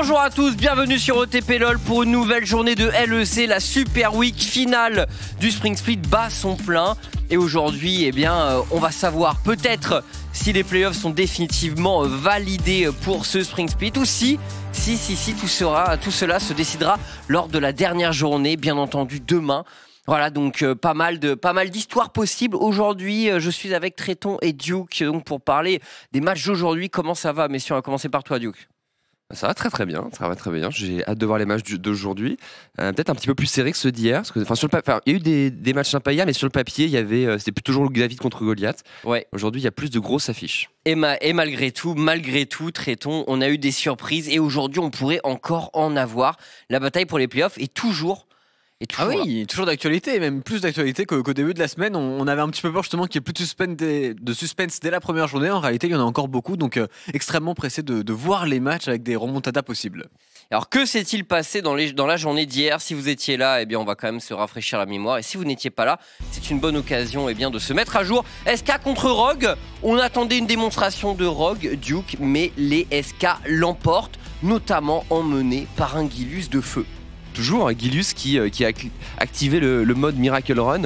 Bonjour à tous, bienvenue sur OTP LOL pour une nouvelle journée de LEC, la Super Week finale du Spring Split bat son plein. Et aujourd'hui, eh bien, on va savoir peut-être si les playoffs sont définitivement validés pour ce Spring Split ou si tout cela se décidera lors de la dernière journée, bien entendu demain. Voilà, donc pas mal d'histoires possibles. Aujourd'hui, je suis avec Tréton et Duke donc pour parler des matchs d'aujourd'hui. Comment ça va, messieurs? On va commencer par toi, Duke. Ça va très bien, ça va très bien. J'ai hâte de voir les matchs d'aujourd'hui. Peut-être un petit peu plus serré que ceux d'hier. Parce que, il y a eu des matchs sympas hier, mais sur le papier, il y avait, c'était toujours le David contre Goliath. Ouais. Aujourd'hui, il y a plus de grosses affiches. Et malgré tout, Tréton, on a eu des surprises. Et aujourd'hui, on pourrait encore en avoir. La bataille pour les playoffs est toujours. Ah oui, toujours d'actualité, même plus d'actualité qu'au début de la semaine. On avait un petit peu peur justement qu'il y ait plus de suspense dès la première journée. En réalité, il y en a encore beaucoup, donc extrêmement pressé de voir les matchs avec des remontadas possibles. Alors que s'est-il passé dans la journée d'hier? Si vous étiez là, eh bien on va quand même se rafraîchir la mémoire. Et si vous n'étiez pas là, c'est une bonne occasion de se mettre à jour. SK contre Rogue. On attendait une démonstration de Rogue, Duke, mais les SK l'emportent, notamment emmenés par un Gilius de feu. Toujours un Gilius qui a activé le mode Miracle Run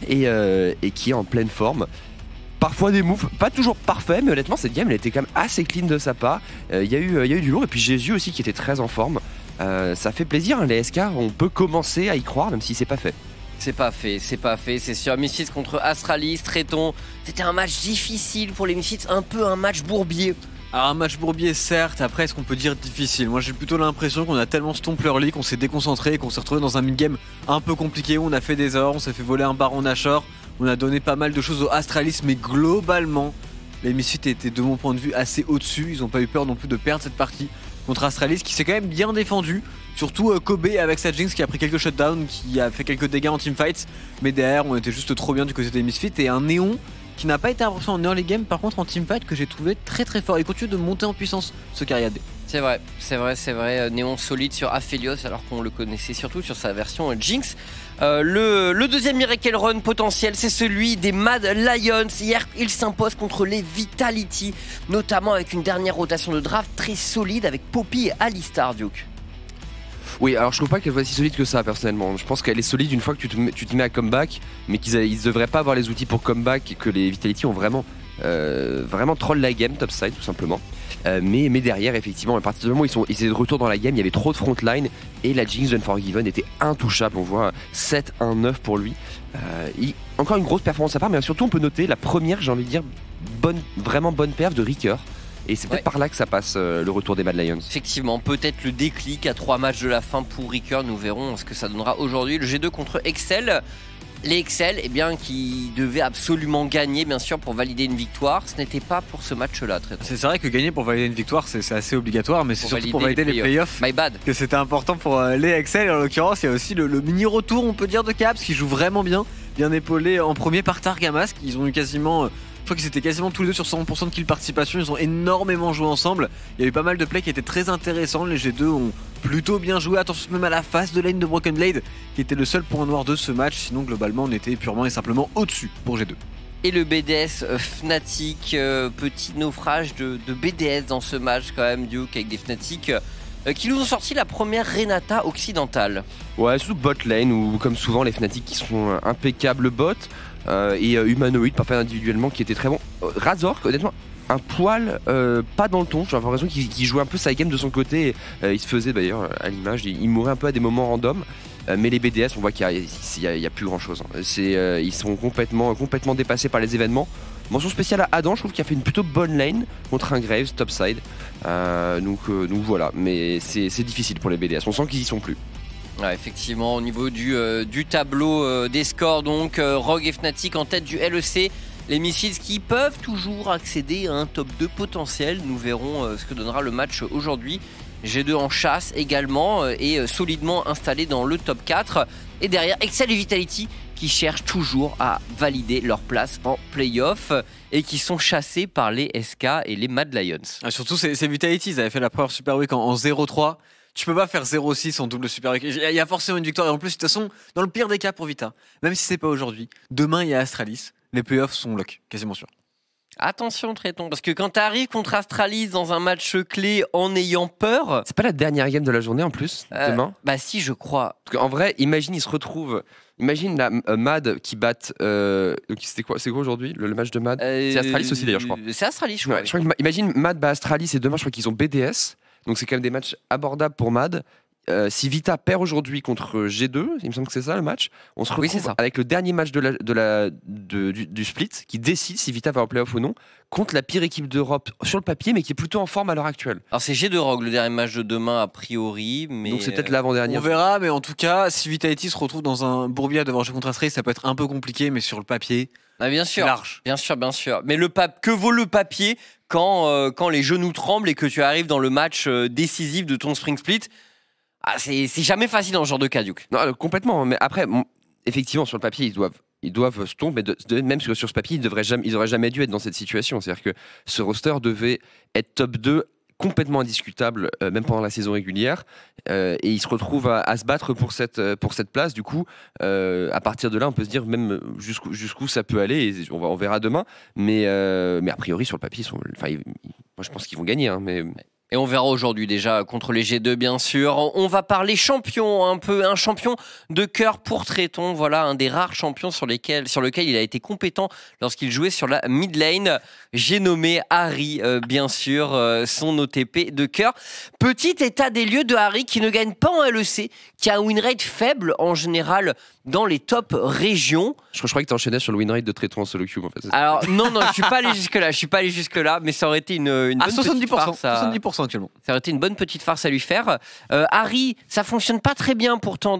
et qui est en pleine forme. Parfois des moves, pas toujours parfaits, mais honnêtement cette game elle était quand même assez clean de sa part. Il y a eu du lourd et puis Jésus aussi qui était très en forme. Ça fait plaisir, hein, les SK, on peut commencer à y croire même si c'est pas fait. C'est pas fait, c'est sûr. Misfits contre Astralis, Tréton. C'était un match difficile pour les Misfits, un peu un match bourbier. Alors un match bourbier certes, après est-ce qu'on peut dire difficile? Moi j'ai plutôt l'impression qu'on a tellement stomp l'early qu'on s'est déconcentré et qu'on s'est retrouvé dans un mid-game un peu compliqué où on a fait des erreurs, on s'est fait voler un baron Nashor, on a donné pas mal de choses aux Astralis, mais globalement les Misfits étaient de mon point de vue assez au-dessus, ils ont pas eu peur non plus de perdre cette partie contre Astralis qui s'est quand même bien défendu. Surtout Kobe avec sa Jinx qui a pris quelques shutdowns, qui a fait quelques dégâts en teamfights, mais derrière on était juste trop bien du côté des Misfits et un Néon qui n'a pas été impressionnant en early game, par contre en teamfight que j'ai trouvé très très fort. Il continue de monter en puissance ce Cariadé. C'est vrai. Néon solide sur Aphelios alors qu'on le connaissait surtout sur sa version Jinx. Le deuxième Miracle Run potentiel, c'est celui des Mad Lions. Hier, ils s'imposent contre les Vitality, notamment avec une dernière rotation de draft très solide avec Poppy et Alistar, Duke. Oui, alors je trouve pas qu'elle soit si solide que ça personnellement. Je pense qu'elle est solide une fois que tu te mets à comeback, mais qu'ils ne devraient pas avoir les outils pour comeback et que les Vitality ont vraiment troll la game topside tout simplement. Mais derrière effectivement à partir du moment où ils étaient de retour dans la game, il y avait trop de frontline et la Jinx d'Unforgiven était intouchable. On voit 7-1-9 pour lui. Encore une grosse performance à part, mais surtout on peut noter la première, j'ai envie de dire, vraiment bonne perf de Ricker. Et c'est peut-être par là que ça passe le retour des Mad Lions. Effectivement, peut-être le déclic à 3 matchs de la fin pour Ricker. Nous verrons ce que ça donnera aujourd'hui. Le G2 contre Excel. Les Excel, eh bien, qui devaient absolument gagner, bien sûr, pour valider une victoire. Ce n'était pas pour ce match-là. C'est vrai que gagner pour valider une victoire, c'est assez obligatoire, mais c'est surtout pour valider les playoffs. My bad. Que c'était important pour les Excel. Et en l'occurrence, il y a aussi le mini-retour, on peut dire, de Caps, qui joue vraiment bien épaulé en premier par Targamas. Ils ont eu quasiment... Je crois qu'ils étaient quasiment tous les deux sur 100% de kill participation, ils ont énormément joué ensemble. Il y a eu pas mal de plays qui étaient très intéressants, les G2 ont plutôt bien joué, attention même à la face de lane de Broken Blade qui était le seul point noir de ce match, sinon globalement on était purement et simplement au-dessus pour G2. Et le BDS Fnatic, petit naufrage de BDS dans ce match quand même, Duke, avec des Fnatic qui nous ont sorti la première Renata occidentale. Ouais, surtout bot lane où comme souvent les Fnatic qui sont impeccables bot. Et humanoïde parfait individuellement qui était très bon. Razor honnêtement un poil pas dans le ton, j'ai l'impression qu'il jouait un peu sa game de son côté et, il se faisait d'ailleurs à l'image, il mourait un peu à des moments random, mais les BDS on voit qu'il y a plus grand chose, hein. Ils sont complètement dépassés par les événements. Mention spéciale à Adam, je trouve qu'il a fait une plutôt bonne lane contre un Graves topside, donc voilà, mais c'est difficile pour les BDS, on sent qu'ils y sont plus. Ouais, effectivement, au niveau du tableau des scores, donc Rogue et Fnatic en tête du LEC. Les Misfits qui peuvent toujours accéder à un top 2 potentiel. Nous verrons ce que donnera le match aujourd'hui. G2 en chasse également et solidement installé dans le top 4. Et derrière, Excel et Vitality qui cherchent toujours à valider leur place en playoff et qui sont chassés par les SK et les Mad Lions. Ah, surtout, c'est Vitality, ils avaient fait la première Super Week en 0-3. Tu peux pas faire 0-6 en double Super Week. Il y a forcément une victoire. Et en plus, de toute façon, dans le pire des cas pour Vita, même si c'est pas aujourd'hui, demain il y a Astralis. Les playoffs sont lock, quasiment sûr. Attention Tréton, parce que quand tu arrives contre Astralis dans un match clé en ayant peur... C'est pas la dernière game de la journée en plus, demain? Bah si, je crois. Parce qu'en vrai, imagine, ils se retrouvent. Imagine la Mad qui batte. C'est quoi aujourd'hui le match de Mad? C'est Astralis aussi d'ailleurs, je crois. C'est Astralis, je crois. Ouais, je crois imagine Mad bat Astralis et demain, je crois qu'ils ont BDS. Donc c'est quand même des matchs abordables pour Mad. Si Vita perd aujourd'hui contre G2, il me semble que c'est ça le match, on se retrouve avec le dernier match du split qui décide si Vita va en playoff ou non, contre la pire équipe d'Europe sur le papier, mais qui est plutôt en forme à l'heure actuelle. Alors c'est G2 Rogue le dernier match de demain a priori, mais donc c'est peut-être l'avant-dernier. On verra, mais en tout cas, si Vitality se retrouve dans un bourbier à devoir jouer contre Astralis, ça peut être un peu compliqué, mais sur le papier, ah, bien sûr, large. Bien sûr. Mais que vaut le papier quand les genoux tremblent et que tu arrives dans le match décisif de ton Spring Split? Ah, c'est jamais facile dans ce genre de cas, Duke. Non, complètement. Mais après, effectivement, sur le papier, ils doivent se tomber. Même sur ce papier, ils n'auraient jamais dû être dans cette situation. C'est-à-dire que ce roster devait être top 2, complètement indiscutable, même pendant la saison régulière. Et ils se retrouvent à se battre pour cette place. Du coup, à partir de là, on peut se dire même jusqu'où ça peut aller. Et on verra demain. Mais a priori, sur le papier, moi, je pense qu'ils vont gagner. Hein, Et on verra aujourd'hui déjà contre les G2 bien sûr. On va parler champion un champion de cœur pour Tréton. Voilà un des rares champions sur lequel il a été compétent lorsqu'il jouait sur la mid lane. J'ai nommé Harry bien sûr, son OTP de cœur. Petit état des lieux de Harry qui ne gagne pas en LEC, qui a un win rate faible en général dans les top régions. Je croyais que tu enchaînais sur le win rate de Tréton en solo queue en fait. Alors non, je suis pas allé jusque là, mais ça aurait été une bonne 70%, petite farce à... 70% actuellement. Ça aurait été une bonne petite farce à lui faire. Harry, ça fonctionne pas très bien pourtant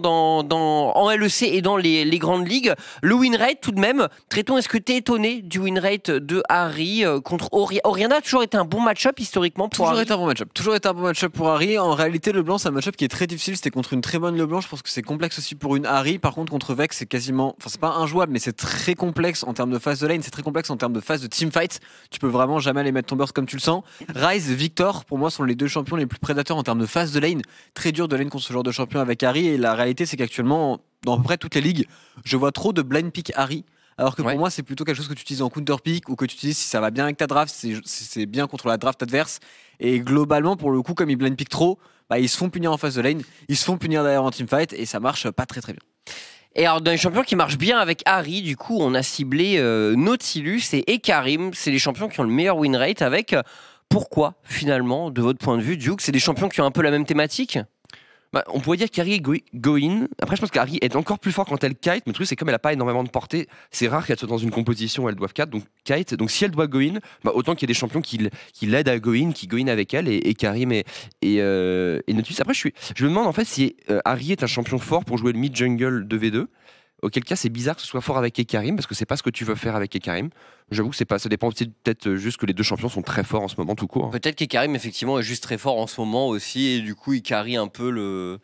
en LEC et dans les grandes ligues. Le win rate tout de même. Tréton, est-ce que tu es étonné du win rate de Harry contre Oriana? A toujours été un bon match-up historiquement pour Harry. Toujours été un bon match-up pour Harry. En réalité, LeBlanc, c'est un match-up qui est très difficile. C'était contre une très bonne LeBlanc. Je pense que c'est complexe aussi pour une Harry. Par contre, contre Vex, c'est quasiment... Enfin, c'est pas injouable, mais c'est très complexe en termes de phase de lane. C'est très complexe en termes de phase de teamfight. Tu peux vraiment jamais aller mettre ton burst comme tu le sens. Ryze, Victor, pour moi, sont les deux champions les plus prédateurs en termes de phase de lane. Très dur de lane contre ce genre de champion avec Harry. Et la réalité, c'est qu'actuellement, dans à peu près toutes les ligues, je vois trop de blind pick Harry. Alors que pour moi, c'est plutôt quelque chose que tu utilises en counter pick ou que tu utilises si ça va bien avec ta draft, si c'est bien contre la draft adverse. Et globalement, pour le coup, comme ils blind pick trop, ils se font punir en phase de lane, ils se font punir derrière en teamfight et ça marche pas très très bien. Et alors, dans les champions qui marchent bien avec Harry, du coup, on a ciblé Nautilus et Ekarim. C'est les champions qui ont le meilleur win rate avec. Pourquoi, finalement, de votre point de vue, Duke, c'est des champions qui ont un peu la même thématique? On pourrait dire qu'Harry est go-in. Après, je pense qu'Harry est encore plus fort quand elle kite. Mais le truc, c'est comme elle n'a pas énormément de portée, c'est rare qu'elle soit dans une composition où elle doit kite. Donc si elle doit go-in, autant qu'il y ait des champions qui l'aident à go-in, qui go-in avec elle, et Karim et Nautilus. Après, je me demande en fait si Harry est un champion fort pour jouer le mid-jungle de V2. Auquel cas, c'est bizarre que ce soit fort avec Ekarim, parce que c'est pas ce que tu veux faire avec Ekarim. J'avoue que ça dépend peut-être juste que les deux champions sont très forts en ce moment tout court. Peut-être qu'Ekarim effectivement est juste très fort en ce moment aussi, et du coup il carry un peu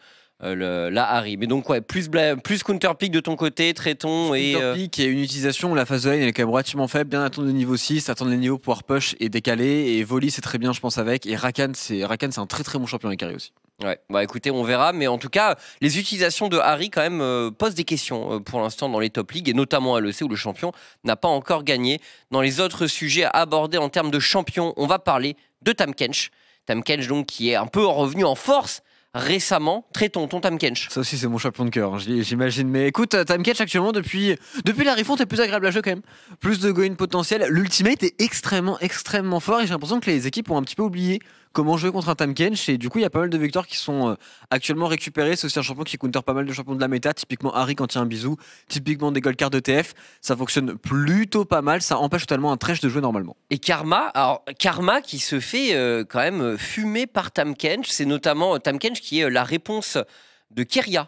la Harry. Mais donc plus counter pick de ton côté, Tréton et... Counter pick et une utilisation où la phase de lane elle est quand même relativement faible, bien attendre le niveau 6, attendre les niveaux, pouvoir push et décaler, et Volley c'est très bien je pense avec, et Rakan c'est un très très bon champion avec Harry aussi. Ouais, écoutez, on verra, mais en tout cas, les utilisations de Harry quand même posent des questions pour l'instant dans les top ligues, et notamment à l'EC où le champion n'a pas encore gagné. Dans les autres sujets à aborder en termes de champion, on va parler de Tahm Kench. Tahm Kench donc qui est un peu revenu en force récemment. Tréton, ton Tahm Kench. Ça aussi c'est mon champion de cœur, j'imagine. Mais écoute, Tahm Kench actuellement depuis la refonte est plus agréable à jouer quand même. Plus de go-in potentiel. L'ultimate est extrêmement fort et j'ai l'impression que les équipes ont un petit peu oublié comment jouer contre un Tahm Kench, et du coup il y a pas mal de victoires qui sont actuellement récupérées. C'est aussi un champion qui counter pas mal de champions de la méta, typiquement Harry quand il y a un bisou, typiquement des gold cards de TF, ça fonctionne plutôt pas mal, ça empêche totalement un Thresh de jouer normalement. Et Karma qui se fait quand même fumer par Tahm Kench, c'est notamment Tahm Kench qui est la réponse de Keria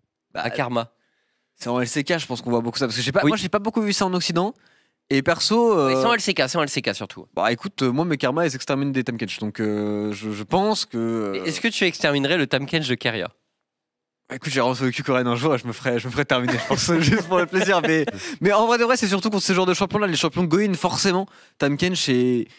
à Karma. C'est en LCK je pense qu'on voit beaucoup ça, parce que moi j'ai pas beaucoup vu ça en Occident. Et perso... C'est en LCK surtout. Écoute, moi mes Karma ils exterminent des Tahm Kench, donc je pense que... Est-ce que tu exterminerais le Tahm Kench de Keria? Écoute, j'ai reçu le Q-Coréen un jour et je me ferai terminer, je pense, juste pour le plaisir. Mais en vrai de vrai, c'est surtout contre ce genre de champions-là, les champions go-in, forcément, Tahm Kench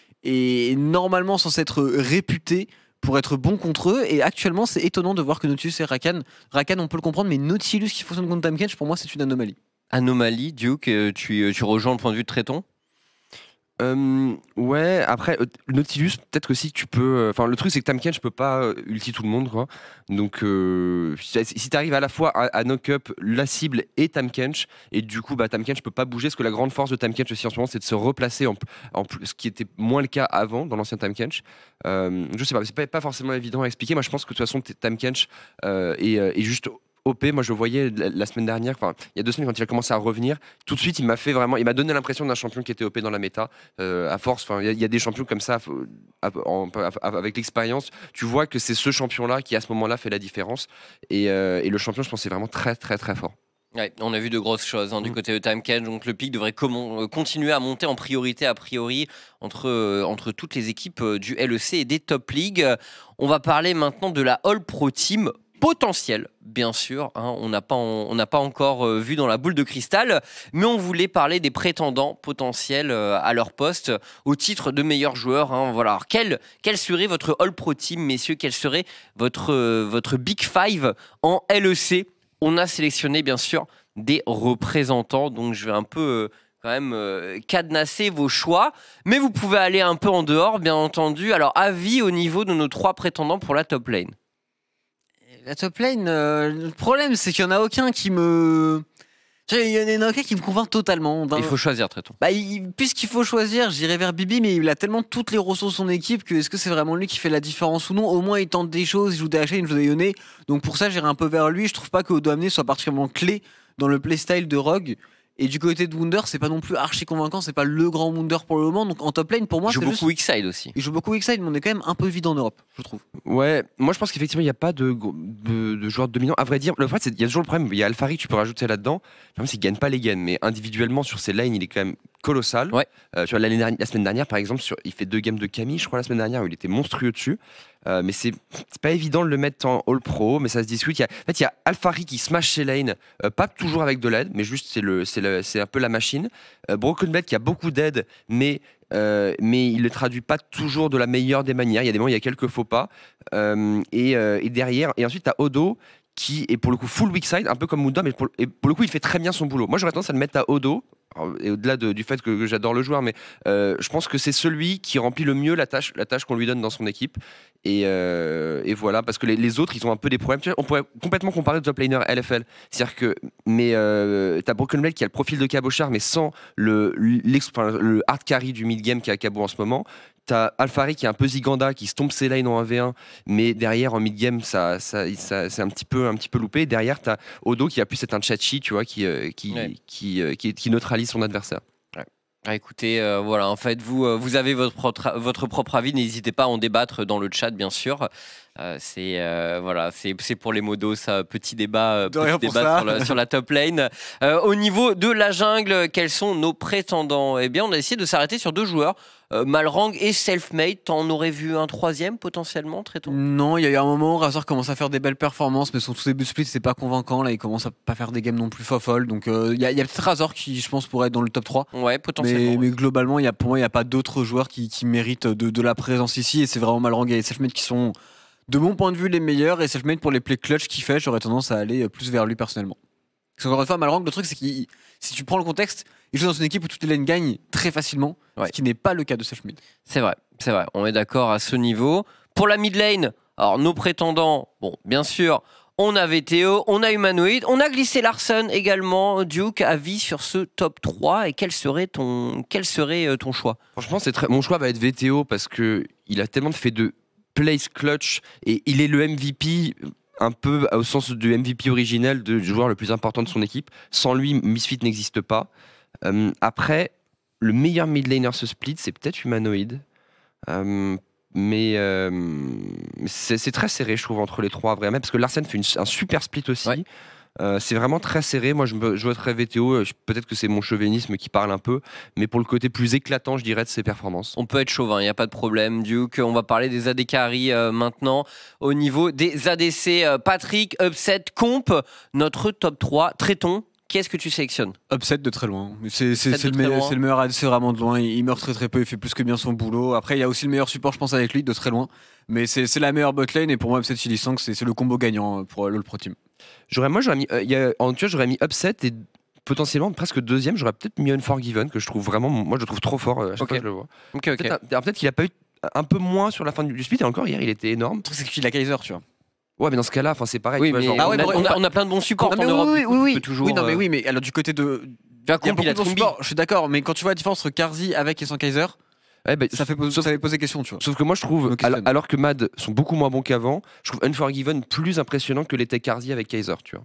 est normalement censé être réputé pour être bon contre eux, et actuellement c'est étonnant de voir que Nautilus et Rakan, on peut le comprendre, mais Nautilus qui fonctionne contre Tahm Kench, pour moi c'est une anomalie. Duke, tu rejoins le point de vue de Tréton? Ouais, après, Nautilus, peut-être que si tu peux. Enfin, le truc, c'est que Tahm Kench peut pas ulti tout le monde, quoi. Donc, si t'arrives à la fois à knock-up la cible et Tahm Kench, et du coup, Tahm Kench peut pas bouger, parce que la grande force de Tahm Kench aussi en ce moment, c'est de se replacer, ce qui était moins le cas avant, dans l'ancien Tahm Kench. Je sais pas, c'est pas forcément évident à expliquer. Moi, je pense que de toute façon, Tahm Kench est juste. OP, moi je le voyais la semaine dernière, enfin il y a 2 semaines quand il a commencé à revenir, tout de suite il m'a donné l'impression d'un champion qui était OP dans la méta. À force, enfin il y a des champions comme ça avec l'expérience, tu vois que c'est ce champion-là qui à ce moment-là fait la différence. Et le champion, je pense, c'est vraiment très très très fort. Ouais, on a vu de grosses choses du côté de Tahm Kench, donc le pic devrait continuer à monter en priorité a priori entre toutes les équipes du LEC et des top leagues. On va parler maintenant de la All Pro Team potentielle, bien sûr, on n'a pas encore vu dans la boule de cristal, mais on voulait parler des prétendants potentiels à leur poste au titre de meilleurs joueurs. Voilà. Alors, quel serait votre All Pro Team, messieurs? Quel serait votre Big Five en LEC? On a sélectionné bien sûr des représentants, donc je vais un peu quand même cadenasser vos choix, mais vous pouvez aller un peu en dehors, bien entendu. Alors, avis au niveau de nos 3 prétendants pour la top lane. La top lane, le problème c'est qu'il n'y en a aucun qui me... Il y en a aucun qui me convainc totalement. Il faut choisir très tôt. Puisqu'il faut choisir, j'irai vers Bibi, mais il a tellement toutes les ressources de son équipe que est-ce que c'est vraiment lui qui fait la différence ou non? Au moins il tente des choses, il joue des HA, il joue des Yone. Donc pour ça j'irai un peu vers lui. Je trouve pas que Odoamne soit particulièrement clé dans le playstyle de Rogue. Et du côté de Wunder, c'est pas non plus archi convaincant, c'est pas le grand Wunder pour le moment. Donc en top lane, pour moi, il joue beaucoup X-Side aussi. Il joue beaucoup X-Side, mais on est quand même un peu vide en Europe, je trouve. Ouais, moi je pense qu'effectivement il n'y a pas de joueurs dominants. À vrai dire, le problème, il y a toujours le problème. Il y a Alphari que tu peux rajouter là-dedans. Le problème, c'est qu'il gagne pas les games, mais individuellement sur ses lanes, il est quand même colossal. Ouais. Tu vois, la semaine dernière, par exemple, il fait 2 games de Camille, je crois, la semaine dernière, où il était monstrueux dessus. Mais c'est pas évident de le mettre en All Pro, mais ça se discute. En fait, il y a Alphari qui smash ses lanes, pas toujours avec de l'aide, mais juste c'est un peu la machine. Broken Blade qui a beaucoup d'aide, mais il le traduit pas toujours de la meilleure des manières. Il y a des moments, il y a quelques faux pas. Et derrière, et ensuite, tu as Odo qui est pour le coup full weak side, un peu comme Muda, mais pour le coup, il fait très bien son boulot. Moi, j'aurais tendance à le mettre à Odo. Et au-delà du fait que j'adore le joueur, mais je pense que c'est celui qui remplit le mieux la tâche qu'on lui donne dans son équipe. Et voilà, parce que les autres, ils ont un peu des problèmes. Tu vois, on pourrait complètement comparer au top laner LFL. C'est-à-dire que, t'as Broken Blade qui a le profil de Cabochard, mais sans le hard carry du mid-game qu'a Cabo en ce moment. T'as Alphari qui est un peu Ziganda, qui stompe ses lanes en 1v1, mais derrière en mid-game, ça c'est un petit peu loupé. Derrière, t'as Odo qui a plus être un Chachi, tu vois, qui neutralise son adversaire. Écoutez, voilà, en fait, vous avez votre propre avis. N'hésitez pas à en débattre dans le chat, bien sûr. C'est pour les modos, ça, petit débat sur la top lane. Au niveau de la jungle, quels sont nos prétendants? Eh bien, on a essayé de s'arrêter sur 2 joueurs. Malrang et Selfmade, t'en aurais vu un 3e potentiellement très tôt? Non, il y a eu un moment où Razor commence à faire des belles performances, mais son tout début split c'est pas convaincant. Là, il commence à pas faire des games non plus fofolles. Donc il y a peut-être Razor qui, je pense, pourrait être dans le top 3. Ouais, potentiellement. Mais globalement, pour moi, il n'y a pas d'autres joueurs qui méritent de la présence ici. Et c'est vraiment Malrang et Selfmade qui sont, de mon point de vue, les meilleurs. Et Selfmade, pour les plays clutch qu'il fait, j'aurais tendance à aller plus vers lui personnellement. Parce qu'encore une fois, Malrang, le truc, c'est que si tu prends le contexte, il joue dans une équipe où toutes les lanes gagnent très facilement, ce qui n'est pas le cas de Selfmade. C'est vrai, on est d'accord à ce niveau. Pour la mid lane, alors nos prétendants, bon, bien sûr, on a VTO, on a Humanoid, on a glissé Larson également. Duke, avis sur ce top 3 et quel serait ton choix? Franchement, mon choix va être VTO parce qu'il a tellement fait de plays clutch et il est le MVP. Un peu au sens du MVP originel, du joueur le plus important de son équipe. Sans lui, Misfit n'existe pas. Après, le meilleur mid laner ce split, c'est peut-être Humanoid. Mais c'est très serré, je trouve, entre les 3, vraiment. Parce que Larsen fait un super split aussi. Ouais. C'est vraiment très serré. Moi, je voterais VTO. Peut-être que c'est mon chauvinisme qui parle un peu, mais pour le côté plus éclatant, je dirais, de ses performances. On peut être chauvin, il n'y a pas de problème. Duke, on va parler des AD carry maintenant. Au niveau des ADC, Patrick, Upset, Comp, notre top 3. Traitons. Qu'est-ce que tu sélectionnes? Upset de très loin. C'est le meilleur ADC vraiment de loin. Il meurt très très peu, il fait plus que bien son boulot. Après, il y a aussi le meilleur support, je pense, avec lui, de très loin. Mais c'est la meilleure botlane et pour moi, Upset Chilisang, c'est le combo gagnant pour l'All Pro Team. J'aurais mis Upset et potentiellement presque deuxième. J'aurais peut-être mis Unforgiven, que je trouve vraiment, moi je le trouve trop fort à chaque Ok. fois que je le vois. Ok. Peut-être qu'il a pas eu un peu moins sur la fin du split, et encore hier il était énorme. Le truc, c'est qu'il a Kaiser, tu vois. Ouais, mais dans ce cas-là, c'est pareil. Oui, tu vois, mais genre, Ah ouais, on a plein de bons supports Non, mais en Europe. oui, du coup, oui, tu peux toujours, oui, non, mais oui, mais alors du côté de. Tu as Il y a compris beaucoup la de bons Trimby. supports, je suis d'accord, mais quand tu vois la différence entre Karzi avec et sans Kaiser, ouais, bah, ça fait poser question, tu vois. Sauf que moi je trouve, Ok, Sven. alors que Mad sont beaucoup moins bons qu'avant, je trouve Unforgiven plus impressionnant que l'était Karzi avec Kaiser, tu vois.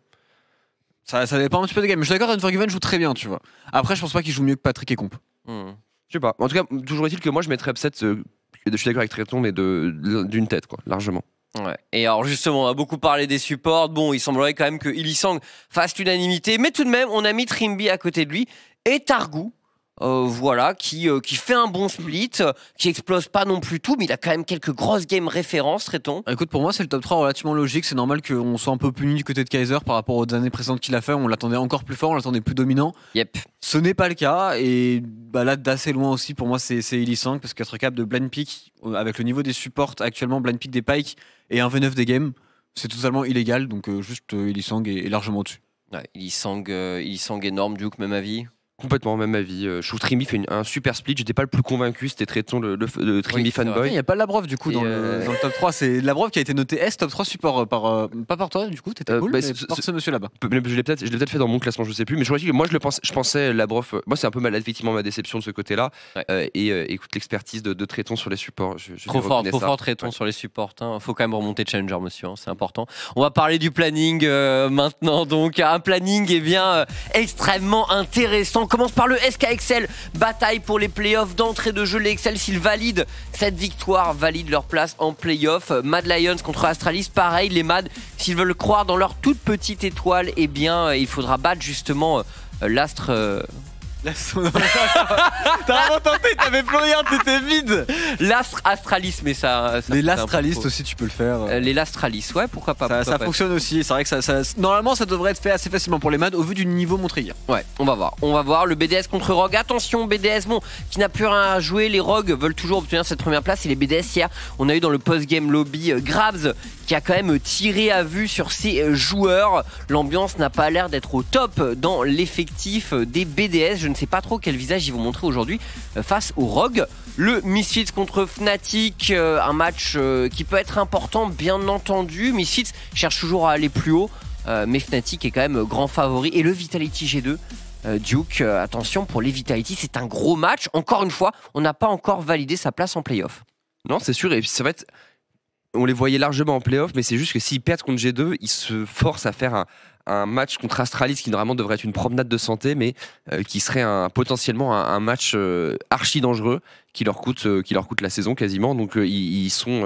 Ça dépend un petit peu des games. Mais je suis d'accord, Unforgiven joue très bien, tu vois. Après, je pense pas qu'il joue mieux que Patrick et Comp. Hmm. Je sais pas. En tout cas, toujours est-il que moi je mettrais upset, je suis d'accord avec Tréton, mais d'une tête, quoi, largement. Ouais. Et alors justement, on a beaucoup parlé des supports. Bon, il semblerait quand même que Ilisang fasse l'unanimité, mais tout de même, on a mis Trimby à côté de lui et Targou. Voilà, qui fait un bon split, qui explose pas non plus tout, mais il a quand même quelques grosses games références, Tréton. Écoute, pour moi, c'est le top 3 relativement logique. C'est normal qu'on soit un peu puni du côté de Kaiser par rapport aux années précédentes qu'il a fait. On l'attendait encore plus fort, on l'attendait plus dominant. Yep. Ce n'est pas le cas. Et bah, là, d'assez loin aussi, pour moi, c'est Ilisang. Parce qu'être capable de blind pick, avec le niveau des supports actuellement, blind pick des pikes et un V9 des games, c'est totalement illégal. Donc, juste Ilisang est largement au-dessus. Ouais, Ilisang énorme, Duke, même avis. Complètement, même avis. Je trouve Trimby fait un super split. J'étais pas le plus convaincu, c'était Tréton le Trimby Oui, c'est fanboy. Il n'y a pas Labrov du coup Et dans le top 3. C'est Labrov qui a été noté S top 3 support par pas par toi du coup, t'étais cool, bah, mais par ce monsieur là-bas. Je l'ai peut-être fait dans mon classement, je sais plus, mais je crois que moi je pensais Labrov. Moi c'est un peu effectivement ma déception de ce côté-là. Ouais. Écoute l'expertise de Tréton sur les supports. Je Trop lui fort, reconnais trop ça. fort Tréton Ouais. sur les supports. Hein. Faut quand même remonter Challenger, monsieur, hein, c'est important. On va parler du planning maintenant. Donc, un planning extrêmement intéressant. On commence par le SKXL. Bataille pour les playoffs d'entrée de jeu. Les Excel, s'ils valident cette victoire, valident leur place en playoff. Mad Lions contre Astralis, pareil. Les Mad, s'ils veulent croire dans leur toute petite étoile, eh bien, il faudra battre justement l'Astre. T'as vraiment tenté, t'avais plus rien, t'étais vide. L'Astre Astralis, mais ça Les c'est un peu Lastralistes faux. aussi, tu peux le faire. Les Lastralis, ouais, pourquoi pas. Ça pourquoi pas. fonctionne aussi. C'est vrai que normalement ça devrait être fait assez facilement pour les Mad au vu du niveau montré hier. Ouais, on va voir. On va voir le BDS contre Rogue. Attention, BDS, bon, qui n'a plus rien à jouer. Les Rogues veulent toujours obtenir cette première place. Et les BDS, hier, on a eu dans le post-game lobby Grabs qui a quand même tiré à vue sur ses joueurs. L'ambiance n'a pas l'air d'être au top dans l'effectif des BDS. Je ne sais pas trop quel visage ils vont montrer aujourd'hui face aux Rogues. Le Misfits contre Fnatic, un match qui peut être important, bien entendu. Misfits cherche toujours à aller plus haut. Mais Fnatic est quand même grand favori. Et le Vitality G2, Duke, attention pour les Vitality, c'est un gros match. Encore une fois, on n'a pas encore validé sa place en playoff. Non, c'est sûr. Et puis, ça va être. On les voyait largement en playoff, mais c'est juste que s'ils perdent contre G2, ils se forcent à faire un match contre Astralis qui normalement devrait être une promenade de santé, mais qui serait potentiellement un match archi dangereux qui leur coûte la saison quasiment. Donc ils sont.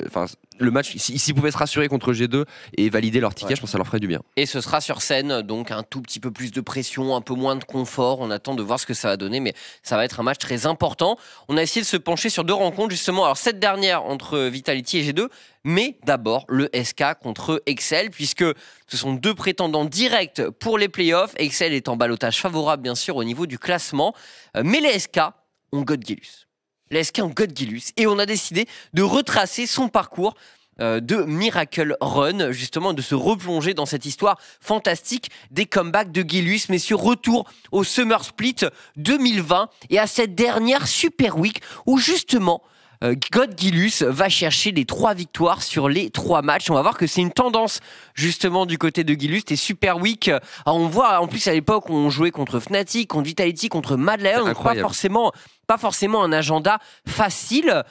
Le match, s'ils pouvaient se rassurer contre G2 et valider leur ticket, je pense que ça leur ferait du bien. Et ce sera sur scène, donc un tout petit peu plus de pression, un peu moins de confort. On attend de voir ce que ça va donner, mais ça va être un match très important. On a essayé de se pencher sur deux rencontres, justement. Alors, cette dernière entre Vitality et G2, mais d'abord le SK contre Excel, puisque ce sont deux prétendants directs pour les playoffs. Excel est en ballottage favorable, bien sûr, au niveau du classement. Mais les SK ont God Gilus. Les SK ont God Gilus. Et on a décidé de retracer son parcours de Miracle Run, justement de se replonger dans cette histoire fantastique des comebacks de Gilus, messieurs, retour au Summer Split 2020 et à cette dernière Super Week où justement God Gilus va chercher les 3 victoires sur les 3 matchs. On va voir que c'est une tendance justement du côté de Gilus. Et Super Week, alors on voit en plus à l'époque on jouait contre Fnatic, contre Vitality, contre Mad Lions, donc pas forcément un agenda facile.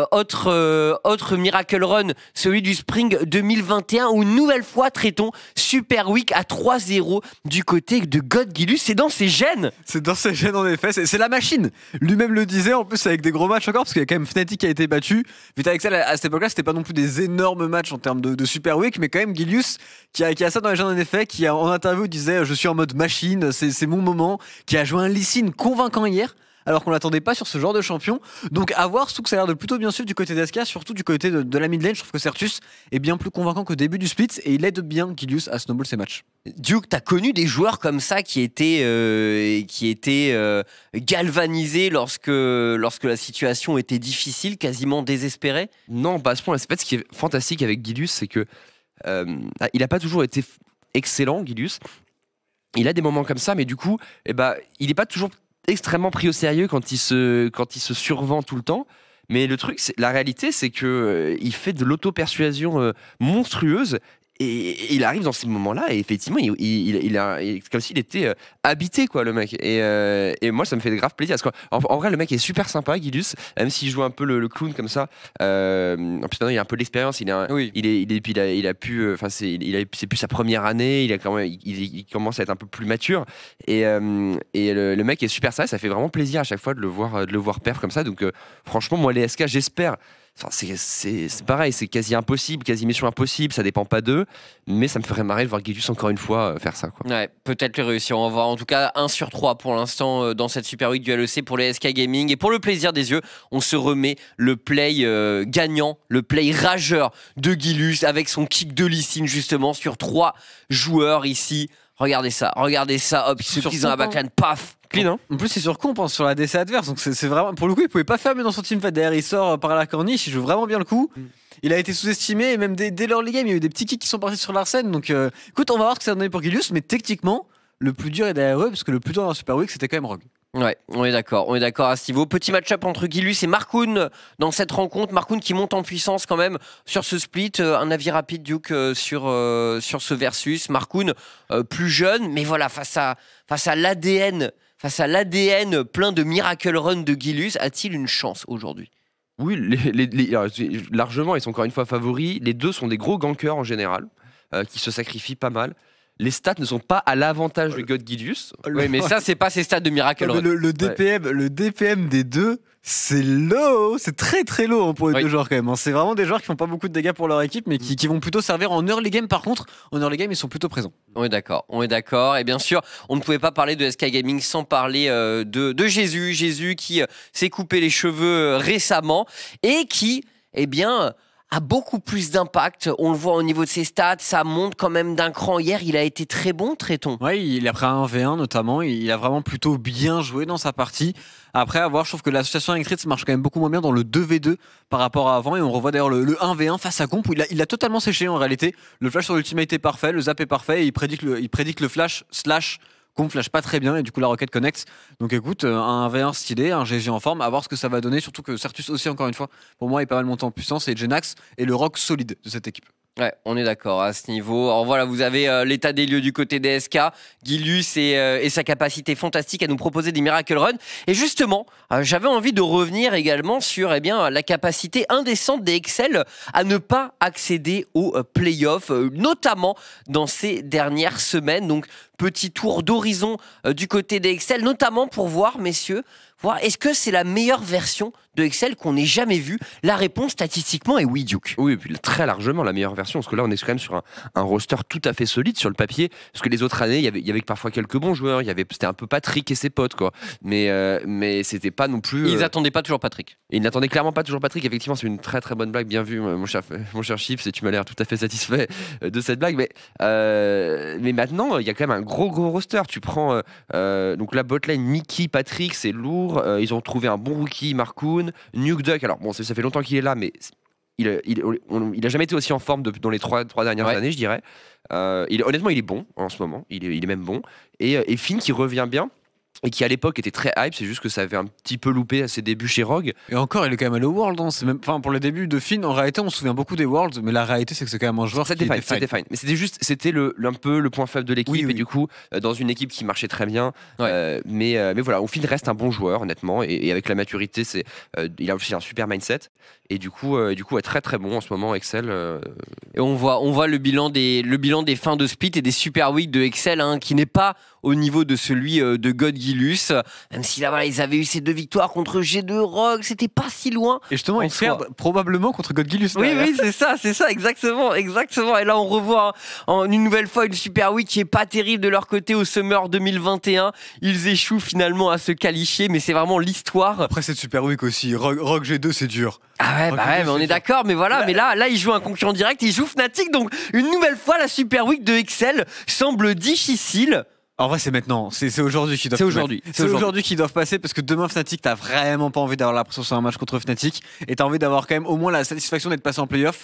Autre Miracle Run, celui du Spring 2021, où une nouvelle fois traitons Super Week à 3-0 du côté de God Gilus. C'est dans ses gènes. C'est dans ses gènes en effet, c'est la machine. Lui-même le disait, en plus avec des gros matchs encore, parce qu'il y a quand même Fnatic qui a été battu. Vital Excel à cette époque-là, c'était pas non plus des énormes matchs en termes de Super Week, mais quand même Gilus qui a ça dans les gènes en effet, qui en interview disait je suis en mode machine, c'est mon moment, qui a joué un Lee Sin convaincant hier. Alors qu'on l'attendait pas sur ce genre de champion. Donc à voir, surtout que ça a l'air de plutôt bien suivre du côté d'SK, surtout du côté de la mid lane. Je trouve que Certus est bien plus convaincant qu'au début du split et il aide bien Gilius à snowball ses matchs. Duke, t'as connu des joueurs comme ça qui étaient galvanisés lorsque la situation était difficile, quasiment désespérée? Non, pas à ce point. En fait, ce qui est fantastique avec Gilus, c'est que il a pas toujours été excellent, Gilus. il a des moments comme ça, mais du coup, il n'est pas toujours extrêmement pris au sérieux quand il se survend tout le temps. Mais le truc, la réalité, c'est que il fait de l'auto-persuasion monstrueuse. Et il arrive dans ces moments-là et effectivement, comme s'il était habité, quoi, le mec. Et moi, ça me fait grave plaisir. Parce qu'en vrai, le mec est super sympa, Guilus, même s'il joue un peu le clown comme ça. En plus, maintenant, il a un peu d'expérience. C'est plus sa première année. Il commence à être un peu plus mature. Et le mec est super sympa. Ça fait vraiment plaisir à chaque fois de le voir perf comme ça. Donc, franchement, moi, les SK, j'espère. Enfin, c'est pareil, c'est quasi impossible, quasi mission impossible, ça dépend pas d'eux, mais ça me ferait marrer de voir Guilus encore une fois faire ça, quoi. Ouais, peut-être les réussir. On va voir en tout cas 1 sur 3 pour l'instant dans cette Super Week du LEC pour les SK Gaming. Et pour le plaisir des yeux, on se remet le play gagnant, le play rageur de Guilus avec son kick de Lee Sin justement sur 3 joueurs ici. Regardez ça, hop, il se glisse dans la backline, paf, clean, hein. En plus, c'est sur comp sur la DC adverse, donc c'est vraiment. Pour le coup, il pouvait pas fermer dans son team fight. Derrière, il sort par la corniche, il joue vraiment bien le coup. Il a été sous-estimé, et même dès l'early game, il y a eu des petits kicks qui sont partis sur Larsen. Donc, écoute, on va voir ce que ça va donner pour Guilus, mais techniquement, le plus dur est derrière eux, parce que le plus dur dans la Super Week, c'était quand même Rogue. Ouais, on est d'accord à ce niveau. Petit match-up entre Guilus et Markoun dans cette rencontre. Markoun qui monte en puissance quand même sur ce split. Un avis rapide, Duke, sur ce versus. Markoun, plus jeune, mais voilà, face à l'ADN plein de miracle run de Guilus, a-t-il une chance aujourd'hui? Oui, largement, ils sont encore une fois favoris. Les deux sont des gros gankers en général, qui se sacrifient pas mal. Les stats ne sont pas à l'avantage de God Guilus. Oui, mais ça, c'est pas ses stats de Miracle Run. Le DPM des deux, c'est low. C'est très très low pour les deux joueurs quand même. C'est vraiment des joueurs qui font pas beaucoup de dégâts pour leur équipe, mais qui vont plutôt servir en early game. Par contre, en early game, ils sont plutôt présents. On est d'accord. Et bien sûr, on ne pouvait pas parler de SK Gaming sans parler de Jésus. Jésus qui s'est coupé les cheveux récemment et qui, a beaucoup plus d'impact. On le voit au niveau de ses stats, ça monte quand même d'un cran. Hier, il a été très bon, Tréton. Oui, il a pris un 1v1 notamment. Il a vraiment plutôt bien joué dans sa partie. Après, à voir, je trouve que l'association avec Ritz marche quand même beaucoup moins bien dans le 2v2 par rapport à avant. Et on revoit d'ailleurs le 1v1 face à Comp où il a totalement séché en réalité. Le flash sur l'ultimate est parfait, le zap est parfait. Et il prédit que le flash / Comp flash pas très bien et du coup la roquette connecte. Donc écoute, un V1 stylé, un GG en forme, à voir ce que ça va donner, surtout que Certus aussi, encore une fois, pour moi, est pas mal monté en puissance et Genax est le rock solide de cette équipe. Ouais, on est d'accord à ce niveau. Alors voilà, vous avez l'état des lieux du côté des SK, Guilus et sa capacité fantastique à nous proposer des miracle runs. Et justement, j'avais envie de revenir également sur la capacité indécente des Excel à ne pas accéder aux playoffs, notamment dans ces dernières semaines. Donc petit tour d'horizon du côté des Excel, notamment pour voir, messieurs, est-ce que c'est la meilleure version de Excel qu'on ait jamais vue? La réponse statistiquement est oui, Duke. Oui, et puis très largement la meilleure version, parce que là on est quand même sur un roster tout à fait solide sur le papier, parce que les autres années il y avait parfois quelques bons joueurs, c'était un peu Patrick et ses potes, quoi. Mais c'était pas non plus. Ils attendaient pas toujours Patrick. Ils n'attendaient clairement pas toujours Patrick. Effectivement, c'est une très très bonne blague, bien vu, mon cher Chips, et tu m'as l'air tout à fait satisfait de cette blague. Mais maintenant il y a quand même un gros roster. Tu prends donc la botlane Mickey, Patrick, c'est lourd. Ils ont trouvé un bon rookie, Markoun, Nuke Duck. Alors bon, ça fait longtemps qu'il est là, mais il a jamais été aussi en forme dans les trois dernières années, je dirais. Honnêtement, il est bon en ce moment. Il est même bon. Et Finn qui revient bien. Et qui à l'époque était très hype, c'est juste que ça avait un petit peu loupé à ses débuts chez Rogue. Et encore, il est quand même allé au World. Pour les débuts de Finn, en réalité, on se souvient beaucoup des Worlds, mais la réalité, c'est que c'est quand même un joueur qui était fine. Mais c'était un peu le point faible de l'équipe, oui. Et du coup, dans une équipe qui marchait très bien. Ouais. Mais voilà, au Finn reste un bon joueur, honnêtement, et avec la maturité, il a aussi un super mindset. Et du coup, très très bon en ce moment, Excel. Et on voit le bilan des fins de split et des Super Week de Excel, qui n'est pas au niveau de celui de God Guilus, même si là ils avaient eu ces 2 victoires contre G2 Rogue, c'était pas si loin. Et justement ils perdent probablement contre God Guilus. Oui, c'est ça, exactement. Et là on revoit une nouvelle fois une Super Week qui est pas terrible de leur côté au Summer 2021. Ils échouent finalement à se qualifier, mais c'est vraiment l'histoire. Après cette Super Week aussi, Rogue G2 c'est dur. Ah ouais, mais on est d'accord, mais voilà, mais là ils jouent un concurrent direct, ils jouent Fnatic, donc une nouvelle fois la Super Week de Excel semble difficile. En vrai, c'est maintenant. C'est aujourd'hui qu'ils doivent. C'est aujourd'hui qu'ils doivent passer parce que demain Fnatic, t'as vraiment pas envie d'avoir la pression sur un match contre Fnatic et t'as envie d'avoir quand même au moins la satisfaction d'être passé en playoff.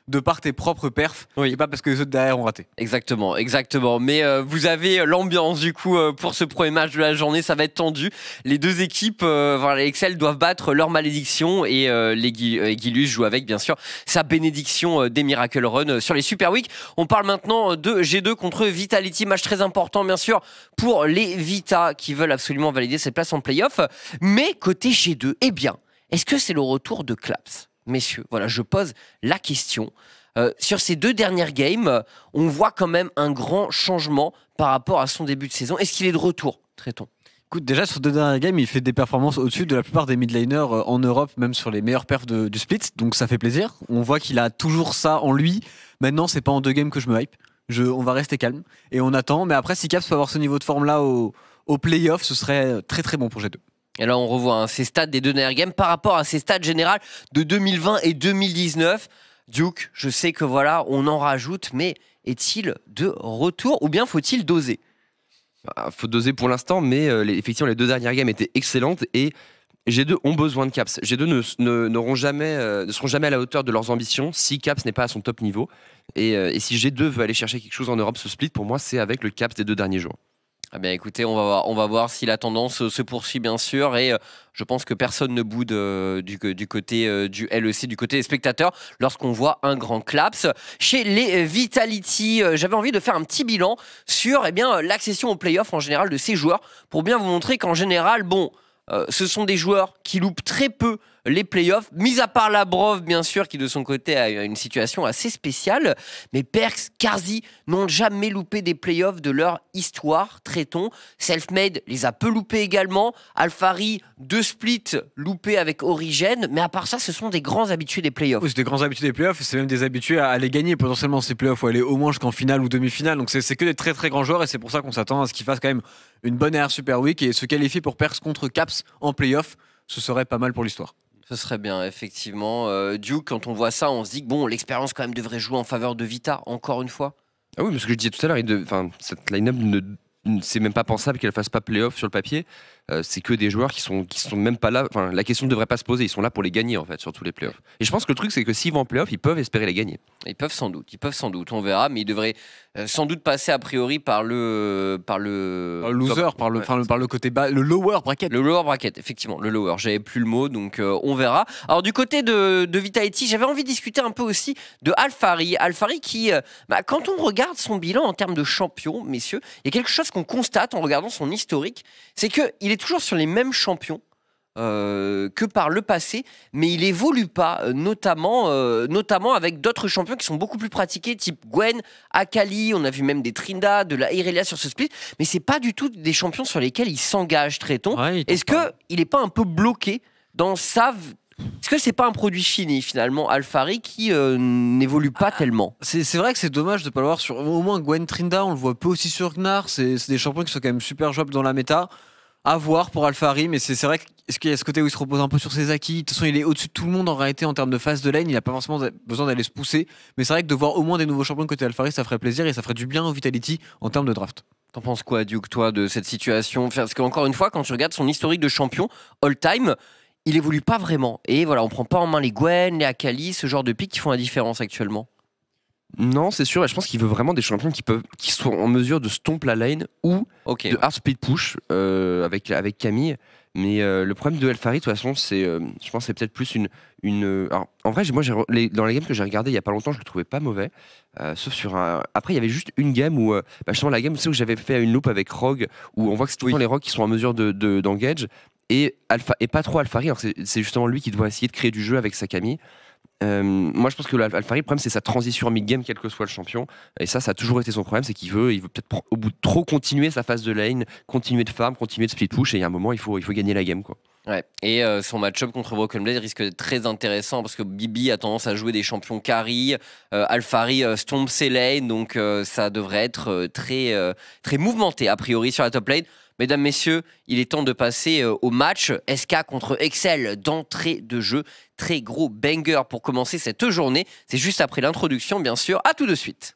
de par tes propres perfs, Oui. et pas parce que les autres derrière ont raté. Exactement, exactement. Mais vous avez l'ambiance du coup pour ce premier match de la journée, ça va être tendu. Les deux équipes, voilà, les Excel doivent battre leur malédiction et Guilus joue avec bien sûr sa bénédiction des Miracle Run sur les Super Week. On parle maintenant de G2 contre Vitality, match très important bien sûr pour les Vita qui veulent absolument valider cette place en play-off. Mais côté G2, eh bien, est-ce que c'est le retour de Claps? Messieurs, voilà, je pose la question. Sur ces deux dernières games, on voit quand même un grand changement par rapport à son début de saison. Est-ce qu'il est de retour, Tréton? Écoute, déjà sur deux dernières games, il fait des performances au-dessus de la plupart des midlaners en Europe, même sur les meilleurs perfs du split, donc ça fait plaisir. On voit qu'il a toujours ça en lui. Maintenant, c'est pas en deux games que je me hype. On va rester calme et on attend. Mais après, si Caps peut avoir ce niveau de forme-là au play-off, ce serait très très bon pour G2. Et là, on revoit ces stats des deux dernières games par rapport à ces stats générales de 2020 et 2019. Duke, je sais que voilà, on en rajoute, mais est-il de retour ou bien faut-il doser? Faut doser pour l'instant, mais effectivement, les deux dernières games étaient excellentes et G2 ont besoin de Caps. G2 ne seront jamais à la hauteur de leurs ambitions si Caps n'est pas à son top niveau. Et si G2 veut aller chercher quelque chose en Europe, ce split, pour moi, c'est avec le Caps des deux derniers jours. Ah bien écoutez, on va voir si la tendance se poursuit bien sûr et je pense que personne ne boude du côté du LEC, du côté des spectateurs lorsqu'on voit un grand Claps. Chez les Vitality, j'avais envie de faire un petit bilan sur l'accession aux playoffs en général de ces joueurs pour bien vous montrer qu'en général, ce sont des joueurs qui loupent très peu les playoffs, mis à part Labrov bien sûr qui de son côté a une situation assez spéciale, mais Perkz, Carzzy n'ont jamais loupé des playoffs de leur histoire, traitons. Selfmade les a peu loupés également, Alphari 2 splits loupés avec Origen, mais à part ça ce sont des grands habitués des playoffs. Oui, c'est des grands habitués des playoffs, c'est même des habitués à les gagner potentiellement ces playoffs ou aller au moins jusqu'en finale ou demi-finale, donc c'est que des très très grands joueurs et c'est pour ça qu'on s'attend à ce qu'ils fassent quand même une bonne AR Super Week et se qualifier pour Perkz contre Caps en playoff, ce serait pas mal pour l'histoire. Ce serait bien, effectivement. Duke, quand on voit ça, on se dit que l'expérience quand même devrait jouer en faveur de Vita, encore une fois. Ah oui, parce que je disais tout à l'heure, cette line-up c'est même pas pensable qu'elle fasse pas playoff sur le papier. C'est que des joueurs qui sont même pas là. Enfin, la question ne devrait pas se poser. Ils sont là pour les gagner en fait sur tous les playoffs. Et je pense que le truc c'est que s'ils vont en playoff, ils peuvent espérer les gagner. Ils peuvent sans doute. On verra, mais ils devraient sans doute passer a priori par le loser, par le côté bas, le lower bracket. Le lower bracket, effectivement, le lower. J'avais plus le mot, donc on verra. Alors du côté de Vitality, j'avais envie de discuter un peu aussi de Alphari. Alphari qui, quand on regarde son bilan en termes de champion, messieurs, il y a quelque chose qu'on constate en regardant son historique, c'est que il est toujours sur les mêmes champions que par le passé, mais il évolue pas, notamment avec d'autres champions qui sont beaucoup plus pratiqués, type Gwen, Akali, on a vu même des Trinda, de la Irelia sur ce split, mais c'est pas du tout des champions sur lesquels il s'engage, traitons. Ouais, est-ce qu'il est pas un peu bloqué dans sa... Est-ce que c'est pas un produit fini finalement, Alphari, qui n'évolue pas tellement? C'est vrai que c'est dommage de pas le voir sur au moins Gwen, Trinda, on le voit peu aussi sur Gnar, c'est des champions qui sont quand même super jouables dans la méta. À voir pour Alphari, mais c'est vrai qu'il y a ce côté où il se repose un peu sur ses acquis. De toute façon, il est au-dessus de tout le monde en réalité en termes de phase de lane. Il n'a pas forcément besoin d'aller se pousser. Mais c'est vrai que de voir au moins des nouveaux champions côté Alphari, ça ferait plaisir et ça ferait du bien au Vitality en termes de draft. T'en penses quoi, Duke, toi, de cette situation? Parce qu'encore une fois, quand tu regardes son historique de champion all-time, il évolue pas vraiment. Et voilà, on prend pas en main les Gwen, les Akali, ce genre de pics qui font la différence actuellement. Non, c'est sûr, et je pense qu'il veut vraiment des champions qui sont en mesure de stomp la lane ou de hard split push avec Camille. Mais le problème de Alphari, de toute façon, je pense que c'est peut-être plus alors, en vrai, moi, dans les games que j'ai regardé il y a pas longtemps, je le trouvais pas mauvais. Sauf sur Après, il y avait juste une game où, justement, la game où j'avais fait une loop avec Rogue, où on voit que c'est tout le temps les Rogues qui sont en mesure d'engage, et pas trop Alphari. Alors c'est justement lui qui doit essayer de créer du jeu avec sa Camille. Moi je pense que Alphari, le problème c'est sa transition en mid-game quel que soit le champion, et ça a toujours été son problème, c'est qu'il veut peut-être au bout de trop continuer sa phase de lane, continuer de farm, continuer de split push, et il y a un moment il faut gagner la game quoi. Ouais. Et son match-up contre Broken Blade risque d'être très intéressant parce que Bibi a tendance à jouer des champions carry, Alphari stomp ses lanes, donc ça devrait être très, très mouvementé a priori sur la top lane. Mesdames, messieurs, il est temps de passer au match SK contre Excel d'entrée de jeu. Très gros banger pour commencer cette journée. C'est juste après l'introduction, bien sûr. À tout de suite.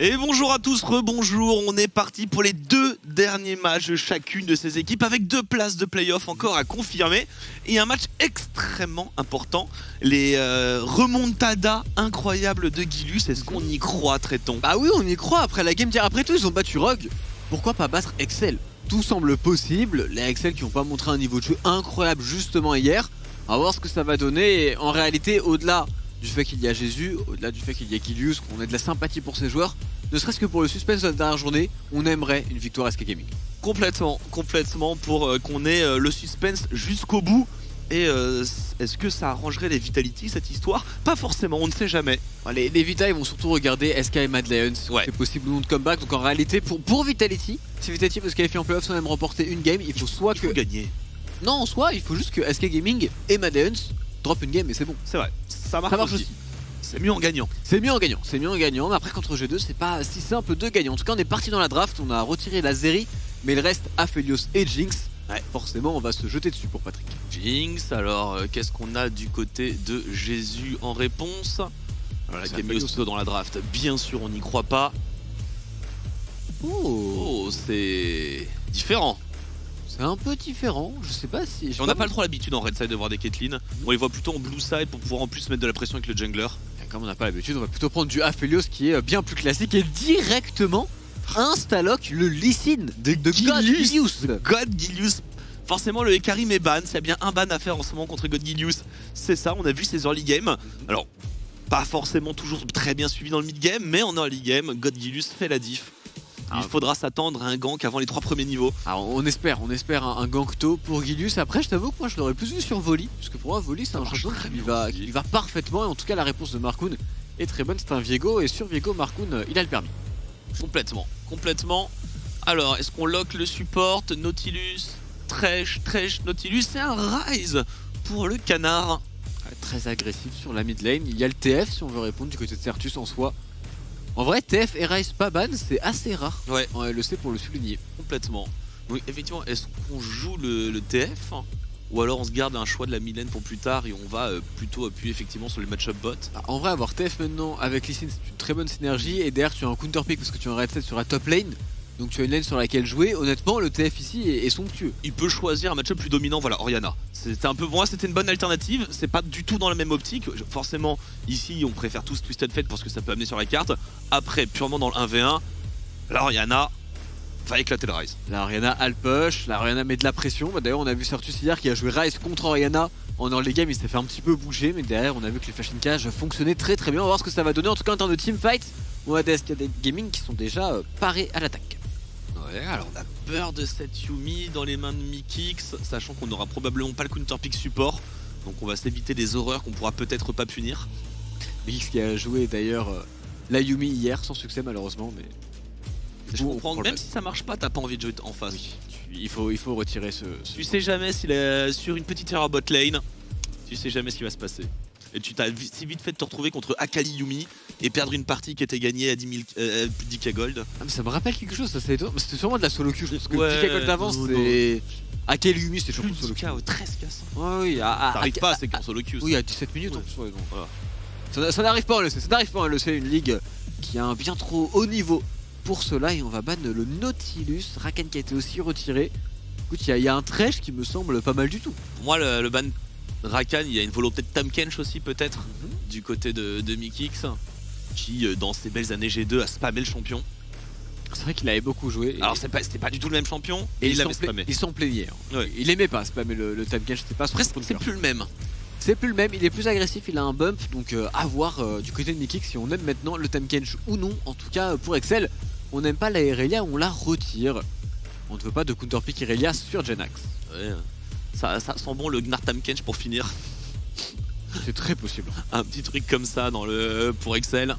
Et bonjour à tous, rebonjour, on est parti pour les 2 derniers matchs de chacune de ces équipes avec 2 places de play-off encore à confirmer et un match extrêmement important, les remontadas incroyables de Guilus. Est-ce qu'on y croit, Tréton? Bah oui, on y croit après la game tier. Après tout, ils ont battu Rogue, pourquoi pas battre Excel? Tout semble possible, les Excel qui n'ont pas montré un niveau de jeu incroyable justement hier. On va voir ce que ça va donner. Et en réalité, au-delà du fait qu'il y a Jésus, au-delà du fait qu'il y a Guilius, qu'on ait de la sympathie pour ces joueurs, ne serait-ce que pour le suspense de la dernière journée, on aimerait une victoire SK Gaming. Complètement pour qu'on ait le suspense jusqu'au bout. Et est-ce que ça arrangerait les Vitality cette histoire? Pas forcément, on ne sait jamais. Les Vita ils vont surtout regarder SK et Mad Lions, Ouais. c'est possible ou non de comeback. Donc en réalité, pour Vitality, si Vitality veut se qualifier en playoff sans même remporter une game, il faut soit Il faut que... gagner. Non, soit il faut juste que SK Gaming et Mad Lions drop une game et c'est bon. C'est vrai, ça marche, Ça marche aussi. aussi. C'est mieux en gagnant. C'est mieux en gagnant, mais après contre G2 c'est pas si simple de gagner. En tout cas on est parti dans la draft, on a retiré la Zeri, mais il reste Aphelios et Jinx. Ouais, forcément on va se jeter dessus pour Patrick. Jinx, alors qu'est-ce qu'on a du côté de Jésus en réponse? Alors la C'est Camille Osto dans la draft, bien sûr on n'y croit pas. Oh, c'est différent. C'est un peu différent, je sais pas si... On n'a pas trop l'habitude en red side de voir des Caitlyn. On les voit plutôt en blue side pour pouvoir en plus mettre de la pression avec le jungler. Et comme on n'a pas l'habitude, on va plutôt prendre du Aphelios qui est bien plus classique et directement instalock le Lee Sin de God Gilius. God Gilius. Forcément le Hecarim est ban, s'il y a bien un ban à faire en ce moment contre God Gilius, c'est ça, on a vu ses early game. Alors, pas forcément toujours très bien suivi dans le mid game, mais en early game, God Gilius fait la diff. Il faudra s'attendre à un gank avant les 3 premiers niveaux. Alors on espère un gank tôt pour Gilius. Après je t'avoue que moi je l'aurais plus vu sur Volley, parce que pour moi Volley c'est un champion qui va parfaitement. Et en tout cas la réponse de Markoon est très bonne, c'est un Viego. Et sur Viego, Markoon il a le permis. Complètement. Alors, est-ce qu'on lock le support? Nautilus, Thresh, Nautilus, c'est un Rise pour le canard. Très agressif sur la mid lane. Il y a le TF si on veut répondre du côté de Certus en soi. En vrai, TF et Rise pas ban, c'est assez rare. Ouais. En LEC pour le souligner. Complètement. Oui, effectivement, est-ce qu'on joue le TF? Ou alors on se garde un choix de la mid lane pour plus tard et on va plutôt appuyer effectivement sur les match-up bot? En vrai, avoir TF maintenant avec Lee Sin, c'est une très bonne synergie. Et derrière, tu as un counter pick parce que tu as un red set sur la top lane. Donc tu as une lane sur laquelle jouer. Honnêtement, le TF ici est somptueux. Il peut choisir un match-up plus dominant, voilà, Orianna. C'était un peu, pour moi, c'était une bonne alternative. C'est pas du tout dans la même optique. Forcément, ici, on préfère tous Twisted Fate parce que ça peut amener sur la carte. Après, purement dans le 1v1, la Orianna va éclater le Rise. La Orianna a le push, la Orianna met de la pression. D'ailleurs, on a vu Certus hier qui a joué Rise contre Orianna. En early game, il s'est fait un petit peu bouger, mais derrière, on a vu que les Fashion Cage fonctionnaient très bien. On va voir ce que ça va donner. En tout cas, en termes de teamfight, on a des SK Gaming qui sont déjà parés à l'attaque. Ouais, alors on a peur de cette Yumi dans les mains de Mikix, sachant qu'on n'aura probablement pas le counter pick support. Donc on va s'éviter des horreurs qu'on pourra peut-être pas punir. Mikix qui a joué d'ailleurs la Yumi hier, sans succès malheureusement, mais... Je comprends que même si ça marche pas, t'as pas envie de jouer en face. Oui, il faut retirer ce... Tu sais jamais s'il est sur une petite erreur bot lane, tu sais jamais ce qui va se passer. Et tu t'as si vite fait de te retrouver contre Akali Yumi et perdre une partie qui était gagnée à 10 000, plus de 10k gold. Ah mais ça me rappelle quelque chose, ça c'est étonnant. C'était sûrement de la solo queue, parce que Ouais, 10k gold d'avance c'est... Akali Yumi c'était Plus toujours de solo 10k, queue. 13k. Ouais, oui, T'arrives pas, c'est qu'en solo queue. Oui, à 17 minutes en soi. Voilà. Ça n'arrive pas en LEC, une ligue qui a un bien trop haut niveau pour cela. Et on va ban le Nautilus, Rakan qui a été aussi retiré. Écoute, il y a un Thresh qui me semble pas mal du tout. Pour moi, le ban Rakan, il y a une volonté de Tahm aussi peut-être du côté de Mikix, qui dans ses belles années G2 a spammé le champion. C'est vrai qu'il avait beaucoup joué. Alors c'était pas du tout le même champion et il l'avait spammé. Il s'en plaignait. Ouais. Il aimait pas spammer le Tahm c'était pas Après c'est plus le même. C'est plus le même, il est plus agressif, il a un bump, donc à voir du côté de Mikix si on aime maintenant le Tahm ou non. En tout cas pour Excel, on n'aime pas la Irelia, on la retire. On ne veut pas de counter pick Irelia sur Genax. Ouais. Ça sent bon le Gnar Tahm pour finir. C'est très possible. Un petit truc comme ça dans le pour Excel.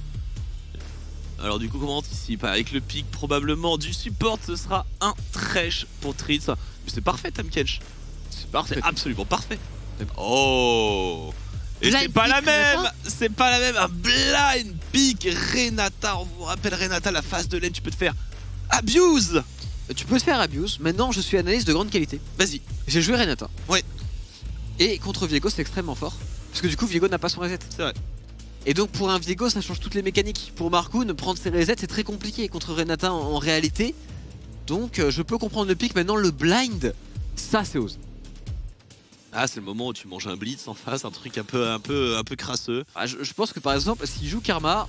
Alors du coup comment on anticipe? Avec le pic probablement du support, ce sera un Thresh pour Tritz. Mais c'est parfait Tahm. C'est parfait. C'est absolument parfait. Oh. Et Blind c'est pas la pick, même. Renata. C'est pas la même. Un blind pick Renata. On vous rappelle Renata, la phase de lane, tu peux te faire abuse. Tu peux te faire abuse. Maintenant je suis analyste de grande qualité. Vas-y. J'ai joué Renata. Ouais. Et contre Viego c'est extrêmement fort. Parce que du coup Viego n'a pas son reset. C'est vrai. Et donc pour un Viego ça change toutes les mécaniques. Pour Markoon, prendre ses resets c'est très compliqué contre Renata en réalité. Donc je peux comprendre le pick. Maintenant le blind, ça c'est osé. Ah, c'est le moment où tu manges un blitz en face, un truc un peu crasseux. Ah, je pense que par exemple s'il joue Karma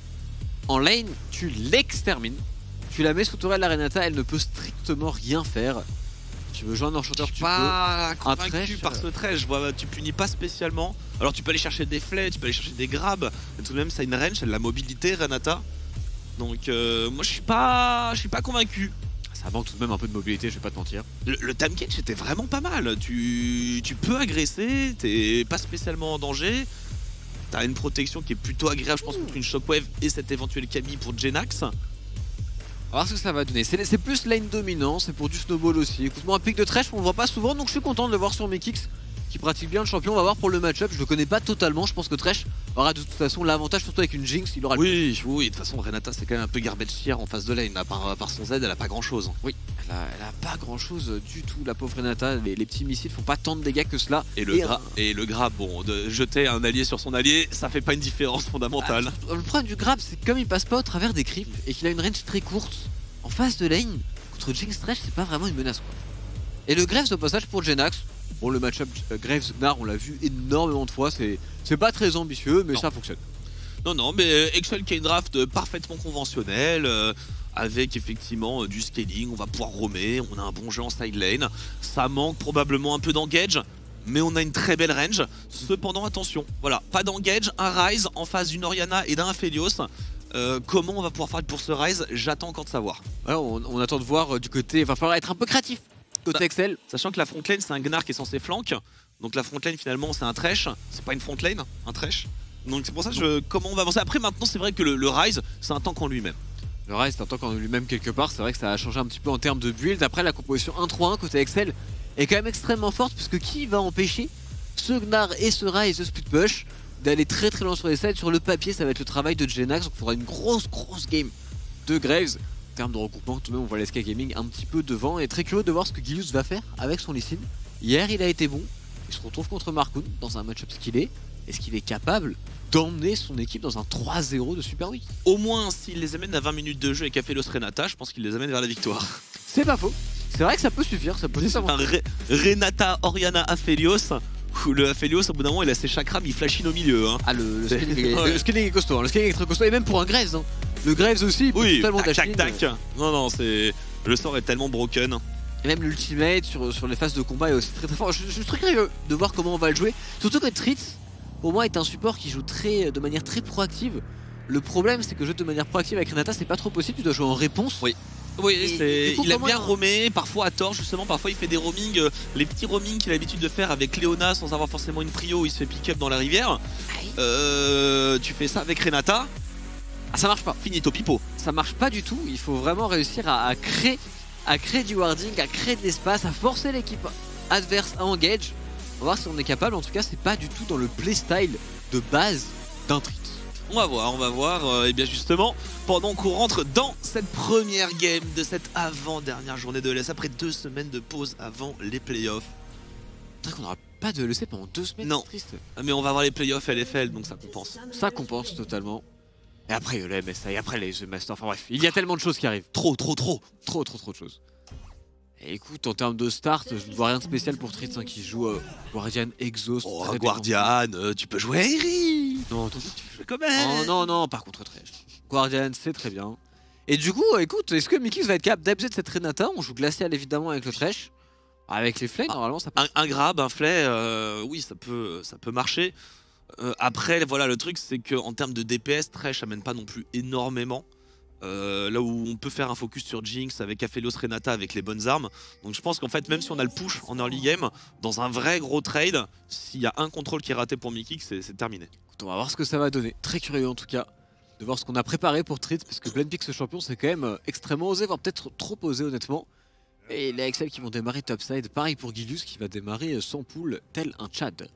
en lane, tu l'extermines. Tu la mets sous tourelle la Renata, elle ne peut strictement rien faire. Tu veux joindre l'enchanteur, tu pas peux. convaincu par ce trèche, je vois, tu punis pas spécialement. Alors tu peux aller chercher des flets, tu peux aller chercher des grabs, mais tout de même ça a une range, elle a de la mobilité Renata. Donc moi je suis pas convaincu. Ça manque tout de même un peu de mobilité, je vais pas te mentir. Le time catch était vraiment pas mal. Tu peux agresser, t'es pas spécialement en danger. T'as une protection qui est plutôt agréable, je pense, contre une Shockwave et cet éventuel Camille pour Jenax. On va voir ce que ça va donner. C'est plus lane dominant, c'est pour du snowball aussi. Écoute-moi, un pick de Thresh, on le voit pas souvent, donc je suis content de le voir sur Mekix qui pratique bien le champion. On va voir pour le match-up, je le connais pas totalement. Je pense que Thresh aura de toute façon l'avantage, surtout avec une Jinx, il aura Oui, de toute façon, Renata c'est quand même un peu garbage tier en face de lane. À part son Z, elle a pas grand chose. Oui, elle a pas grand chose du tout, la pauvre Renata. Les petits missiles font pas tant de dégâts que cela. Et le grab, bon, de jeter un allié sur son allié, ça fait pas une différence fondamentale. Le problème du grab, c'est que comme il passe pas au travers des creeps et qu'il a une range très courte, en face de lane, contre Jinx Thresh, c'est pas vraiment une menace quoi. Et le Graves au passage pour Jenax. Bon, le match-up Graves-Gnar, on l'a vu énormément de fois, c'est pas très ambitieux, mais ça fonctionne. Non, mais Excel qui a une draft parfaitement conventionnelle, avec effectivement du scaling, on va pouvoir roamer, on a un bon jeu en side lane, ça manque probablement un peu d'engage, mais on a une très belle range. Cependant, attention, voilà, pas d'engage, un Ryze en face d'une Orianna et d'un Aphelios. Comment on va pouvoir faire pour ce Ryze, j'attends encore de savoir. Ouais, on attend de voir du côté, il va falloir être un peu créatif. Côté Excel. Sachant que la front lane c'est un Gnar qui est censé flank, donc la front lane finalement c'est un Thresh, c'est pas une front lane, un Thresh. Donc c'est pour ça que comment on va avancer. Après maintenant c'est vrai que le Ryze c'est un tank en lui-même. Le Ryze c'est un tank en lui-même quelque part, c'est vrai que ça a changé un petit peu en termes de build. Après la composition 1-3-1 côté Excel est quand même extrêmement forte, puisque qui va empêcher ce Gnar et ce Ryze de split push d'aller très loin sur les sides. Sur le papier ça va être le travail de Jenax, donc il faudra une grosse game de Graves. En termes de regroupement, tout de même on voit l'SK Gaming un petit peu devant, et très curieux de voir ce que Gilius va faire avec son Lee Sin. Hier il a été bon, il se retrouve contre Markoon dans un match-up skillé. Est-ce qu'il est capable d'emmener son équipe dans un 3-0 de Super Week? Au moins s'il les amène à 20 minutes de jeu avec Aphelios Renata, je pense qu'il les amène vers la victoire. C'est pas faux, c'est vrai que ça peut suffire, ça peut un Renata, Orianna, Aphelios, où le Aphelios au bout d'un moment il a ses chakras mais il flashine au milieu hein. Ah le scaling est costaud, hein. Le scaling est très costaud, et même pour un Graves hein. Le Graves aussi, oui, totalement tac. Non, c'est... Le sort est tellement broken. Et même l'ultimate sur les phases de combat est aussi très fort. Je suis très curieux de voir comment on va le jouer. Surtout que Tritz, pour moi, est un support qui joue de manière très proactive. Le problème, c'est que jouer de manière proactive avec Renata, c'est pas trop possible. Tu dois jouer en réponse. Oui, il aime bien roamer, parfois à tort justement, parfois il fait des roamings, les petits roamings qu'il a l'habitude de faire avec Léona sans avoir forcément une prio où il se fait pick up dans la rivière. Tu fais ça avec Renata. Ah, ça marche pas. Finito pipo. Ça marche pas du tout. Il faut vraiment réussir à créer du warding, à créer de l'espace, à forcer l'équipe adverse à engage. On va voir si on est capable. En tout cas, c'est pas du tout dans le playstyle de base d'un Tritz. On va voir. Et bien justement, pendant qu'on rentre dans cette première game de cette avant-dernière journée de LS, après 2 semaines de pause avant les playoffs. C'est vrai qu'on n'aura pas de LEC pendant 2 semaines. Non, triste. Mais on va avoir les playoffs LFL, donc ça compense. Ça compense totalement. Et après le MSI, et après les The Master, enfin bref, il y a tellement de choses qui arrivent. Trop de choses. Et écoute, en termes de start, je ne vois rien de spécial pour Tritz hein, qui joue Guardian, Exhaust. Oh, Guardian, tu peux jouer Eri. Non, tu fais quand même. Non, par contre, très. Guardian, c'est très bien. Et du coup, écoute, est-ce que Mekix va être capable d'abuser de cette Renata? On joue Glacial évidemment avec le Thresh. Avec les Flays, normalement, ça peut. Un grab, un Flay, oui, ça peut marcher. Après, voilà, le truc, c'est qu'en termes de DPS, Thresh amène pas non plus énormément. Là où on peut faire un focus sur Jinx avec Aphelios Renata avec les bonnes armes. Donc je pense qu'en fait, même si on a le push en early game, dans un vrai gros trade, s'il y a un contrôle qui est raté pour Mekix, c'est terminé. Écoute, on va voir ce que ça va donner. Très curieux en tout cas de voir ce qu'on a préparé pour Tritz, parce que Blendpix, ce champion, c'est quand même extrêmement osé, voire peut-être trop osé honnêtement. Et les Excel qui vont démarrer topside, pareil pour Gilius qui va démarrer sans pool, tel un Chad.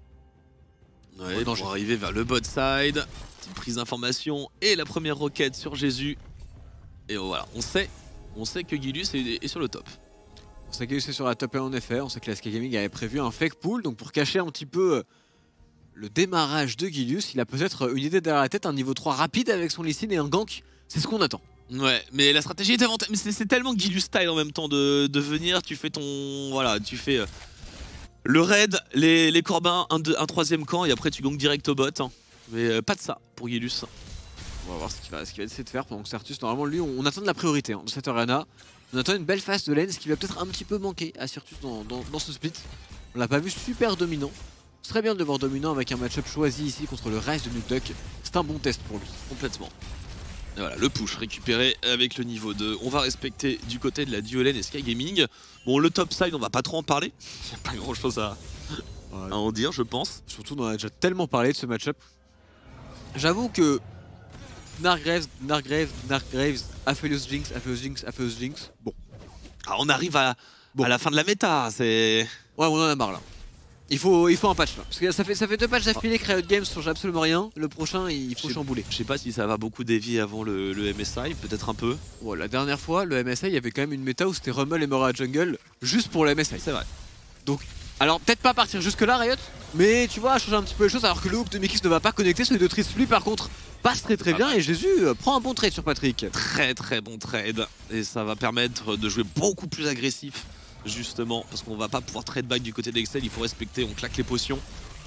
Ouais, pour arriver vers le bot side, petite prise d'information et la première roquette sur Jésus. Et voilà, on sait que Gilius est sur le top. On sait que Gilius est sur la top et en effet, on sait que la SK Gaming avait prévu un fake pool, donc pour cacher un petit peu le démarrage de Gilius, il a peut-être une idée derrière la tête, un niveau 3 rapide avec son Lee Sin et un gank, c'est ce qu'on attend. Ouais, mais la stratégie est avantageuse. Mais c'est tellement Gilius style en même temps de venir, tu fais ton... Voilà, tu fais le raid, les corbins, un troisième camp et après tu ganks direct au bot. Hein. Mais pas de ça pour Gilius. On va voir ce qu'il va essayer de faire pendant que Certus, normalement lui, on attend de la priorité hein, dans cette arena. On attend une belle phase de lane, ce qui va peut-être un petit peu manquer à Certus dans ce split. On l'a pas vu super dominant. Ce serait bien de le voir dominant avec un match-up choisi ici contre le reste de Nukeduck. C'est un bon test pour lui. Complètement. Et voilà, le push récupéré avec le niveau 2. On va respecter du côté de la duo lane et Sky Gaming. Bon, le top side, on va pas trop en parler. Il n'y a pas grand chose à en dire, je pense. Surtout, on a déjà tellement parlé de ce match-up. J'avoue que Nargraves, Aphelios Jinx, bon. Ah, on arrive à la fin de la méta, c'est... Ouais, on en a marre là. Il faut un patch là. Parce que ça fait 2 patchs d'affilée que Riot Games change absolument rien. Le prochain, il faut chambouler. Je sais pas si ça va beaucoup dévier avant le MSI, peut-être un peu. Ouais, la dernière fois, le MSI, il y avait quand même une méta où c'était Rumble et Mora Jungle juste pour le MSI. C'est vrai. Donc, alors peut-être pas partir jusque là Riot, mais tu vois, changer un petit peu les choses alors que le hook de Mikix ne va pas connecter. Celui de Triss, lui par contre, passe très bien et Jésus prend un bon trade sur Patrick. Très bon trade. Et ça va permettre de jouer beaucoup plus agressif. Justement, parce qu'on va pas pouvoir trade back du côté d'Excel, il faut respecter, on claque les potions.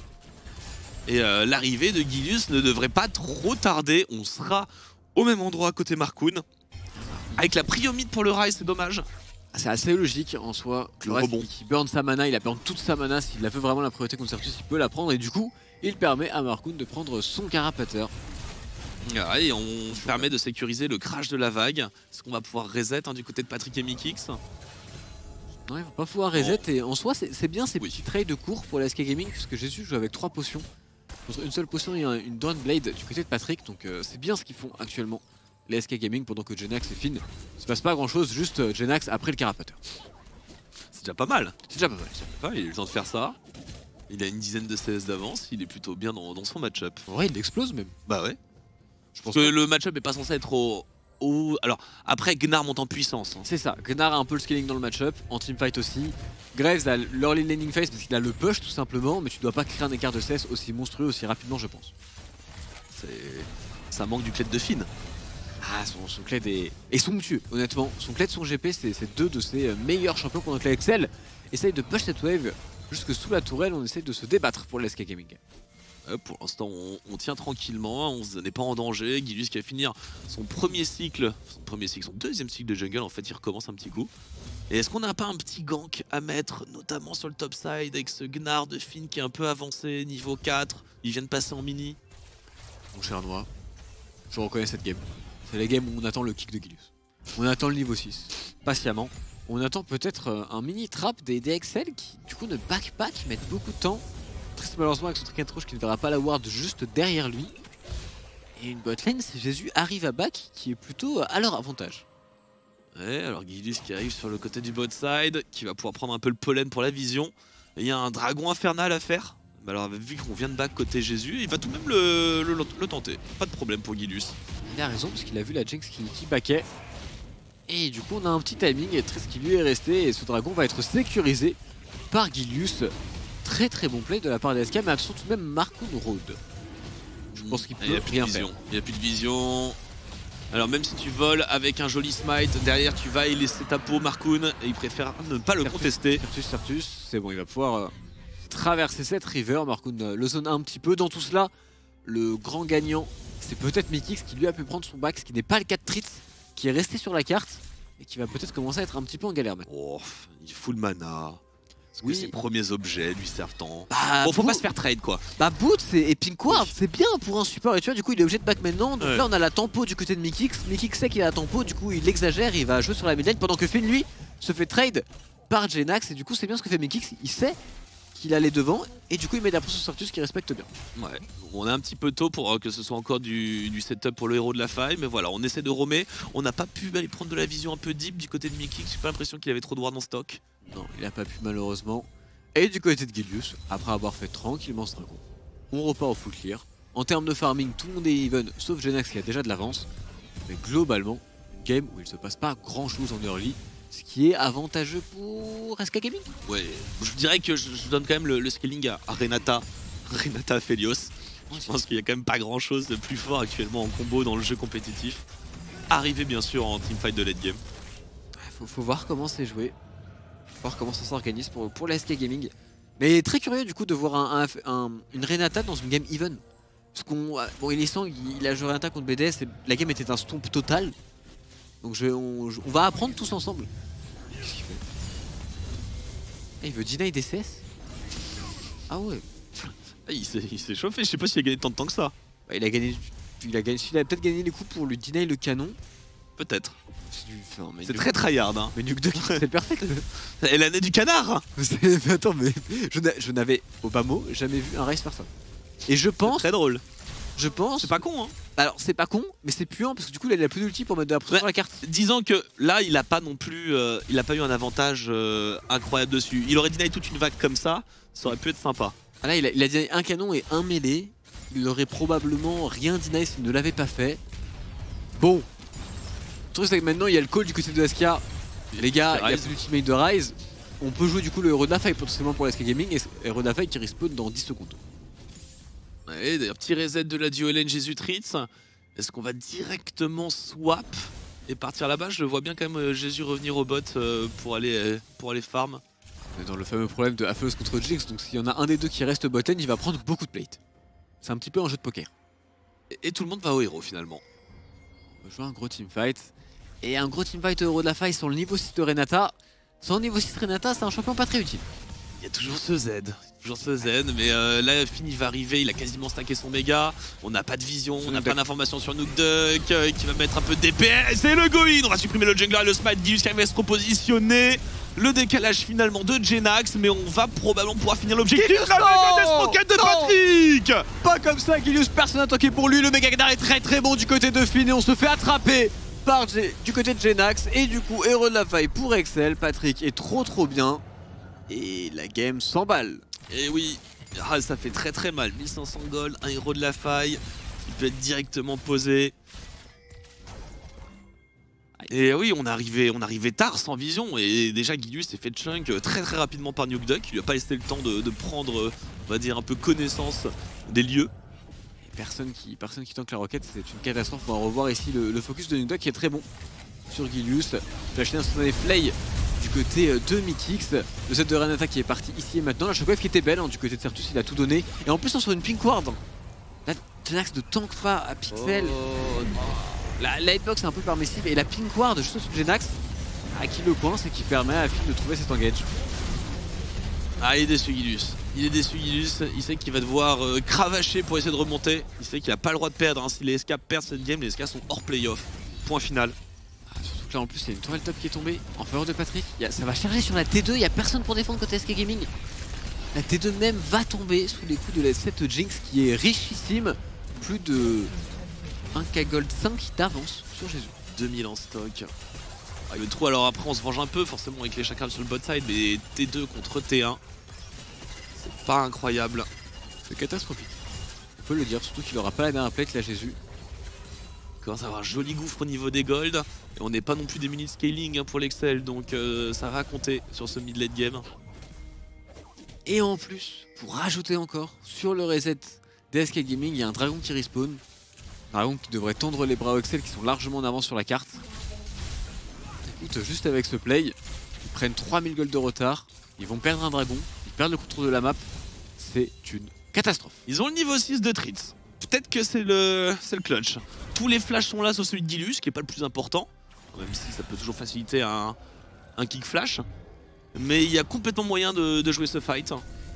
Et l'arrivée de Gilius ne devrait pas trop tarder, on sera au même endroit côté Markoon. Avec la priomide pour le Rai, c'est dommage. C'est assez logique en soi. Le rebond. Il burn sa mana, il a burn toute sa mana, s'il a fait vraiment la priorité contre Certus, il peut la prendre et du coup, il permet à Markoon de prendre son carapateur. Et on permet de sécuriser le crash de la vague. Est-ce qu'on va pouvoir reset du côté de Patrick et Mikix? Non, il va pas pouvoir reset et en soi c'est bien ces petits trades courts pour la SK Gaming puisque Jésus joue avec 3 potions. Contre une seule potion et une Dawn Blade du côté de Patrick, donc c'est bien ce qu'ils font actuellement les SK Gaming pendant que Genax et Finn. Il se passe pas grand chose, juste Genax après le carapateur. C'est déjà pas mal. C'est déjà pas mal. Il a eu le temps de faire ça. Il a une dizaine de CS d'avance, il est plutôt bien dans son match-up. En vrai il explose même. Bah ouais. Je pense que le match-up est pas censé être au... Alors après Gnar monte en puissance. Hein. C'est ça, Gnar a un peu le scaling dans le match-up, en teamfight aussi. Graves a l'early laning phase parce qu'il a le push tout simplement, mais tu dois pas créer un écart de CS aussi monstrueux aussi rapidement je pense. Ça manque du clé de Finn. Ah son clé est somptueux honnêtement. Son clé de son GP c'est 2 de ses meilleurs champions pendant que la Excel essaye de push cette wave jusque sous la tourelle, on essaye de se débattre pour l'SK Gaming. Pour l'instant on tient tranquillement, on n'est pas en danger. Gilius qui va finir son deuxième cycle de jungle, en fait il recommence un petit coup. Et est-ce qu'on n'a pas un petit gank à mettre, notamment sur le top side avec ce Gnar de Finn qui est un peu avancé, niveau 4, il vient de passer en mini. Mon cher Noir, je reconnais cette game. C'est la game où on attend le kick de Gilius. On attend le niveau 6, patiemment. On attend peut-être un mini trap des DXL qui du coup ne back pas, qui mettent beaucoup de temps. Triste malheureusement avec son trinket rouge qui ne verra pas la ward juste derrière lui. Et une botlane, si Jésus arrive à back qui est plutôt à leur avantage. Ouais, alors Gilius qui arrive sur le côté du bot side, qui va pouvoir prendre un peu le pollen pour la vision. Et il y a un dragon infernal à faire. Mais alors vu qu'on vient de back côté Jésus, il va tout de même le tenter. Pas de problème pour Gilius. Il a raison parce qu'il a vu la Jinx qui backait. Et du coup on a un petit timing et Triss qui lui est resté et ce dragon va être sécurisé par Gilius. Très bon play de la part d'SK, mais attention tout de même Markoon Road. Je pense qu'il peut rien faire. Il n'y a plus de vision. Alors même si tu voles avec un joli smite, derrière tu vas y laisser ta peau Markoon et il préfère ne pas le contester. Certus, c'est bon, il va pouvoir traverser cette river. Markoon le zone un petit peu. Dans tout cela, le grand gagnant, c'est peut-être Mikix qui lui a pu prendre son back, ce qui n'est pas le cas de Tritz, qui est resté sur la carte et qui va peut-être commencer à être un petit peu en galère maintenant. Oh, il full mana. Oui. Que ses premiers objets lui servent tant. Bah, bon, faut pas se faire trade quoi. Bah, Boots et Pink Ward, c'est bien pour un support. Et tu vois, du coup, il est obligé de back maintenant. Donc là, on a la tempo du côté de Mikix. Mikix sait qu'il a la tempo, du coup, il exagère. Il va jouer sur la mid lane pendant que Finn, lui, se fait trade par Genax. Et du coup, c'est bien ce que fait Mikix. Il sait qu'il allait devant. Et du coup, il met la pression sur Certus qui respecte bien. Ouais, on est un petit peu tôt pour que ce soit encore du setup pour le héros de la faille. Mais voilà, on essaie de roamer. On n'a pas pu aller prendre de la vision un peu deep du côté de Mikix. J'ai pas l'impression qu'il avait trop de ward en stock. Non, il a pas pu malheureusement. Et du côté de Gilius, après avoir fait tranquillement ce dragon, on repart au full clear. En termes de farming, tout le monde est even, sauf Genax qui a déjà de l'avance. Mais globalement, une game où il se passe pas grand chose en early, ce qui est avantageux pour SK Gaming. Ouais, je dirais que je donne quand même le scaling à Renata. Renata Felios. Je pense qu'il y a quand même pas grand chose de plus fort actuellement en combo dans le jeu compétitif. Arrivé bien sûr en teamfight de late game. Faut voir comment c'est joué. Faut voir comment ça s'organise pour la SK Gaming. Mais très curieux du coup de voir une Renata dans une game even. Parce qu'on. Bon, il a joué Renata contre BDS et la game était un stomp total. Donc on va apprendre tous ensemble. Qu'est-ce qu'il fait? Il veut deny des CS? Ah ouais. Ah, il s'est chauffé, je sais pas s'il a gagné tant de temps que ça. Bah, il a peut-être gagné les coups pour lui deny le canon. Peut-être. C'est C'est très tryhard. Hein. Mais Nuke Duck, c'est perfect. Et l'année du canard. Mais attends, mais je n'avais au bas mot jamais vu un race faire ça. Et je pense. Très drôle. Je pense. C'est pas con, hein. Alors c'est pas con, mais c'est puant parce que du coup là, il a plus d'ulti pour mettre de la pression sur la carte. Disons que là, il a pas non plus, il a pas eu un avantage incroyable dessus. Il aurait deny toute une vague comme ça aurait pu être sympa. Ah là, il a deny un canon et un mêlé. Il aurait probablement rien deny s'il ne l'avait pas fait. Bon. Le truc c'est que maintenant il y a le call du côté de SK. Les gars, il y a plus d'ultimate de Rise. On peut jouer du coup le héros de la faille potentiellement pour la SK Gaming et héros de la faille qui respawn dans 10 secondes. Ouais, d'ailleurs, petit reset de la duo lane Jésus Tritz. Est-ce qu'on va directement swap et partir là-bas? Je le vois bien quand même Jésus revenir au bot pour aller farm. On est dans le fameux problème de Aphelios contre Jinx, donc s'il y en a un des deux qui reste bot lane, il va prendre beaucoup de plate. C'est un petit peu un jeu de poker. Et tout le monde va au héros finalement. On va jouer un gros teamfight. Et un gros teamfight au héros de la faille sur le niveau 6 de Renata. Sans le niveau 6 Renata, c'est un champion pas très utile. Il y a toujours ce Z, mais là Fini va arriver, il a quasiment stacké son méga, on n'a pas de vision, on n'a pas d'informations sur Nuke Duck, qui va mettre un peu de DPS, et le go-in, on va supprimer le jungler et le smite, Gilius qui va se repositionner, le décalage finalement de Jenax, mais on va probablement pouvoir finir l'objectif, la méga rocket de Patrick. Pas comme ça, Gilius, personne n'a tanké pour lui, le méga Gnar est très bon du côté de Finn et on se fait attraper par du côté de Jenax, et du coup, héros de la faille pour Excel, Patrick est trop bien. Et la game s'emballe. Et oui, ça fait très mal. 1500 gold, un héros de la faille qui peut être directement posé. Et oui, on arrivait tard sans vision. Et déjà, Gilius s'est fait chunk très rapidement par Nuke Duck. Il lui a pas laissé le temps de prendre, on va dire, un peu connaissance des lieux. Et personne qui tank la roquette, c'est une catastrophe. On va revoir ici le focus de Nuke Duck qui est très bon sur Gilius. Flash instantané Flay du côté de Mythix, le set de Renata qui est parti ici et maintenant, la shockwave qui était belle, hein, du côté de Certus il a tout donné, et en plus on sur une pink ward. Là, Jenax ne tank pas à Pixel. La hitbox est un peu permissive et la pink ward juste au-dessus de Jenax qui le coince et qui permet à Finn de trouver cet engage. Ah, il est déçu Gilius. Il sait qu'il va devoir cravacher pour essayer de remonter. Il sait qu'il n'a pas le droit de perdre, hein. Si les SK perdent cette game, les SK sont hors playoff. Point final. Surtout que là en plus il y a une toile top qui est tombée en faveur de Patrick. Ça va charger sur la T2, il n'y a personne pour défendre côté SK Gaming. La T2 même va tomber sous les coups de la 7 Jinx qui est richissime. Plus de 1k gold 5 d'avance sur Jésus. 2000 en stock. Ah, le trou, alors après on se venge un peu forcément avec les chakrams sur le bot side, mais T2 contre T1, c'est pas incroyable. C'est catastrophique. On peut le dire, surtout qu'il aura pas la dernière plate là Jésus. Il commence à avoir un joli gouffre au niveau des gold. Et on n'est pas non plus des minutes scaling hein, pour l'Excel, donc ça va compter sur ce mid-late game. Et en plus, pour rajouter encore, sur le reset d'SK Gaming, il y a un dragon qui respawn. Un dragon qui devrait tendre les bras au Excel qui sont largement en avance sur la carte. Écoute, juste avec ce play, ils prennent 3000 gold de retard, ils vont perdre un dragon, ils perdent le contrôle de la map. C'est une catastrophe. Ils ont le niveau 6 de Tritz. Peut-être que c'est le clutch. Tous les flashs sont là sauf celui de Gilius, qui est pas le plus important. Même si ça peut toujours faciliter un kick flash. Mais il y a complètement moyen de jouer ce fight.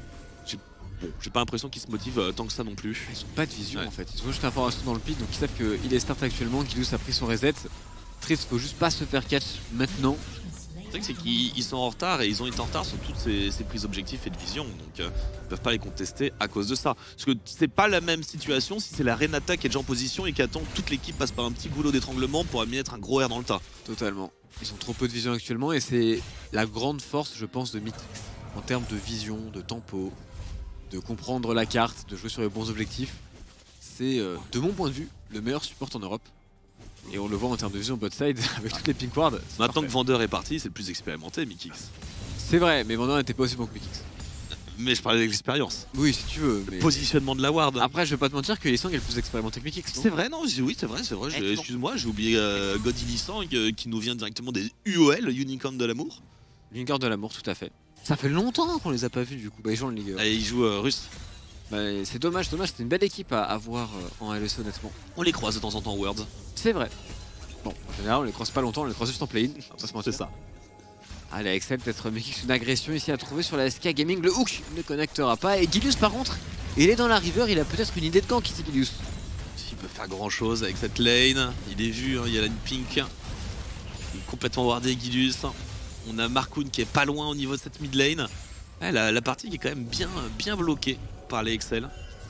J'ai pas l'impression qu'ils se motivent tant que ça non plus. Ils ont pas de vision en fait, ils ont juste l'information dans le pic, donc ils savent qu'il est start actuellement, Gilius a pris son reset. Tritz, faut juste pas se faire catch maintenant. Le truc c'est qu'ils sont en retard et ils ont été en retard sur toutes ces prises d'objectifs et de vision, donc ils peuvent pas les contester à cause de ça. Parce que c'est pas la même situation si c'est la Renata qui est déjà en position et qui attend que toute l'équipe passe par un petit goulot d'étranglement pour amener être un gros R dans le tas. Totalement. Ils ont trop peu de vision actuellement et c'est la grande force je pense de Mythix en termes de vision, de tempo, de comprendre la carte, de jouer sur les bons objectifs. C'est de mon point de vue le meilleur support en Europe. Et on le voit en termes de vision bot side avec toutes les pink wards. Maintenant que Vendeur est parti, c'est le plus expérimenté, Mythix. C'est vrai, mais Vendeur n'était pas aussi bon que Mythix. Mais je parlais de l'expérience. Oui, si tu veux. Mais... Positionnement de la ward. Après, je vais pas te mentir que Lee Sang est le plus expérimenté que Mikix. C'est vrai, non, oui, c'est vrai. Excuse-moi, j'ai oublié God Lee Sang qui nous vient directement des UOL, Unicorn de l'amour. Unicorn de l'amour, tout à fait. Ça fait longtemps qu'on les a pas vus du coup. Bah, ils jouent en Ligue 1. Et il joue russe. Bah, c'est dommage, c'était une belle équipe à voir en LEC honnêtement. On les croise de temps en temps, Worlds. C'est vrai. Bon, en général, on les croise pas longtemps, on les croise juste en play-in. C'est ça. Allez, Excel, peut-être Mikix une agression ici à trouver sur la SK Gaming. Le hook ne connectera pas. Et Gilius, par contre, il est dans la river, il a peut-être une idée de gank ici, Gilius. Il peut faire grand chose avec cette lane. Il est vu, hein, il y a la pink. Il est complètement wardé, Gilius. On a Markoon qui est pas loin au niveau de cette mid lane. Ouais, la partie qui est quand même bien bloquée par les Excel.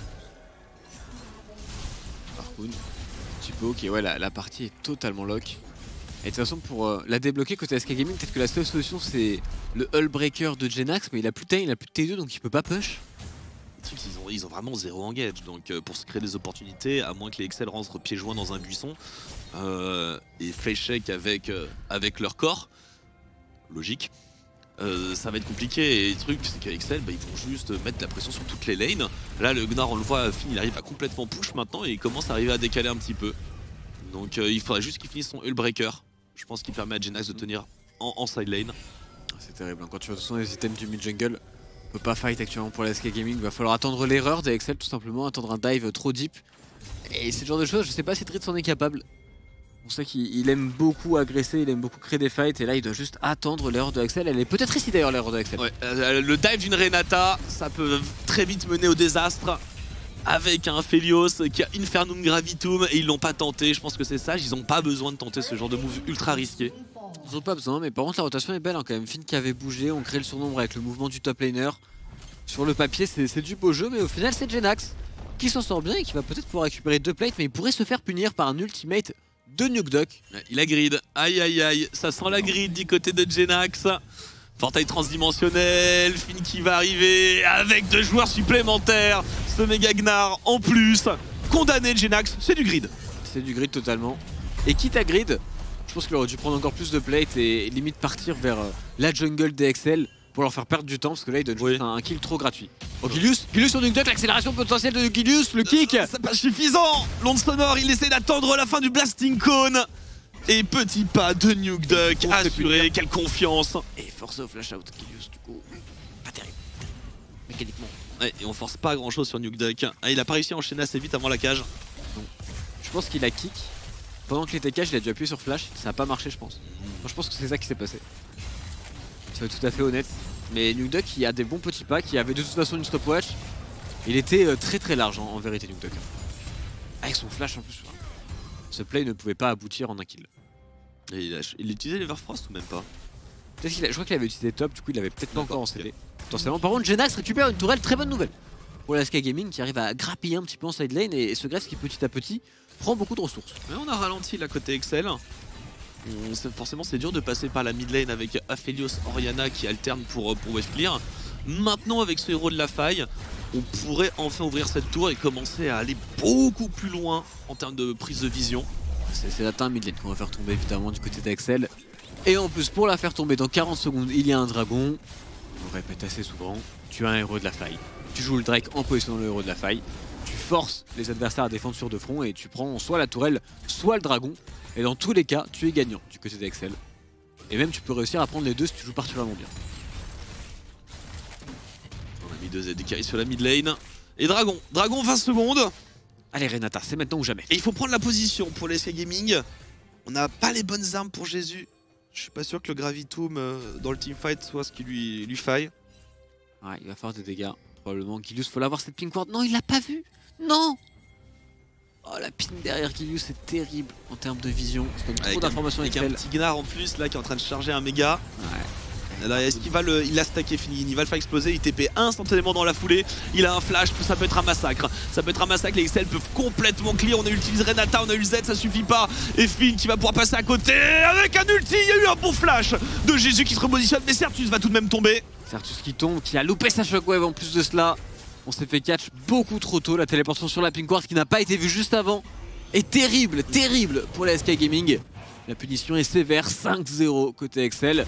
Markoon, un petit peu ok, ouais, la partie est totalement lock. Et de toute façon, pour la débloquer côté SK Gaming, peut-être que la seule solution c'est le Hull Breaker de Jenax, mais il a plus de time, il a plus de T2 donc il peut pas push. Ils ont vraiment zéro engage, donc pour se créer des opportunités, à moins que les Excel rentrent pieds joints dans un buisson et face check avec leur corps, logique, ça va être compliqué. Et le truc, c'est qu'Excel, ils vont juste mettre la pression sur toutes les lanes. Là, le Gnar, on le voit, il arrive à complètement push maintenant et il commence à arriver à décaler un petit peu. Donc il faudra juste qu'il finisse son Hull Breaker. Je pense qu'il permet à Jenax de tenir en side lane. C'est terrible, quand tu vois de toute façon les items du mid-jungle, on peut pas fight actuellement pour la SK Gaming, il va falloir attendre l'erreur des Excel tout simplement, attendre un dive trop deep. Et c'est le genre de choses, je sais pas si Tritz en est capable. On sait qu'il aime beaucoup agresser, il aime beaucoup créer des fights et là il doit juste attendre l'erreur de Excel. Elle est peut-être ici d'ailleurs l'erreur de Excel. Ouais, le dive d'une Renata, ça peut très vite mener au désastre. Avec un Felios qui a Infernum Gravitum et ils l'ont pas tenté. Je pense que c'est sage, ils ont pas besoin de tenter ce genre de move ultra risqué. Ils ont pas besoin, mais par contre la rotation est belle hein, quand même. Finn qui avait bougé, on crée le surnombre avec le mouvement du top laner. Sur le papier c'est du beau jeu, mais au final c'est Jenax qui s'en sort bien et qui va peut-être pouvoir récupérer 2 plates, mais il pourrait se faire punir par un ultimate de Nukeduck. Il a grid, aïe aïe aïe, ça sent la grid du côté de Jenax. Portail transdimensionnel, Finn qui va arriver avec 2 joueurs supplémentaires. Ce méga Gnar en plus. Condamné Jenax, c'est du grid. C'est du grid totalement. Et quitte à grid, je pense qu'il aurait dû prendre encore plus de plates et limite partir vers la jungle DXL pour leur faire perdre du temps parce que là il donne juste un kill trop gratuit. Oh Gilius sur Nukeduck, l'accélération potentielle de Gilius, le kick. C'est pas suffisant. L'onde sonore, il essaie d'attendre la fin du Blasting Cone. Et petit pas de Nukeduck assuré, quelle confiance. Et force au flash out Gilius du coup, pas terrible, mécaniquement. Ouais, et on force pas grand chose sur Nukeduck. Ah, il a pas réussi à enchaîner assez vite avant la cage. Non. Je pense qu'il a kick. Pendant qu'il était cage, il a dû appuyer sur flash, ça a pas marché je pense. Moi, je pense que c'est ça qui s'est passé. C'est tout à fait honnête. Mais Nukeduck il a des bons petits pas, qui avait de toute façon une stopwatch. Il était très large en vérité Nukeduck. Avec son flash en plus. Ce play ne pouvait pas aboutir en un kill. Et il utilisait l'Everfrost ou même pas? Peut-être je crois qu'il avait utilisé top, du coup il avait peut-être pas encore en CD. Potentiellement. Par contre Jenax récupère une tourelle, très bonne nouvelle pour la SK Gaming qui arrive à grappiller un petit peu en side lane et ce Graves qui petit à petit prend beaucoup de ressources. Mais on a ralenti là côté Excel. Forcément c'est dur de passer par la mid lane avec Aphelios Orianna qui alterne pour wave clear. Maintenant avec ce héros de la faille, on pourrait enfin ouvrir cette tour et commencer à aller beaucoup plus loin en termes de prise de vision. C'est la mid lane qu'on va faire tomber évidemment du côté d'Excel. Et en plus pour la faire tomber dans 40 secondes il y a un dragon. On le répète assez souvent, tu as un héros de la faille. Tu joues le Drake en positionnant le héros de la faille. Tu forces les adversaires à défendre sur 2 fronts et tu prends soit la tourelle, soit le dragon. Et dans tous les cas, tu es gagnant du côté d'Excel. Et même tu peux réussir à prendre les deux si tu joues particulièrement bien. On a mis 2 ZD sur la mid lane. Et dragon 20 secondes. Allez Renata, c'est maintenant ou jamais. Et il faut prendre la position pour les SK Gaming. On n'a pas les bonnes armes pour Jésus. Je suis pas sûr que le Gravitum dans le teamfight soit ce qui lui faille. Ouais, il va faire des dégâts. Probablement Gilius, faut l'avoir cette pink ward. Non, il l'a pas vu. Non. Oh la ping derrière Gilius, c'est terrible en termes de vision. Ça donne trop d'informations avec un petit Gnar en plus là qui est en train de charger un méga. Ouais. Alors est-ce qu'il va il a stacké Fini, il va le faire exploser, il TP instantanément dans la foulée. Il a un flash, ça peut être un massacre. Ça peut être un massacre, les Excel peuvent complètement clear. On a utilisé Renata, on a eu Z, ça suffit pas. Et Finn qui va pouvoir passer à côté avec un ulti. Il y a eu un bon flash de Jésus qui se repositionne, mais Certus va tout de même tomber. Certus qui tombe, qui a loupé sa shockwave en plus de cela. On s'est fait catch beaucoup trop tôt, la téléportation sur la pink ward qui n'a pas été vue juste avant. Et terrible pour la SK Gaming. La punition est sévère, 5-0 côté Excel.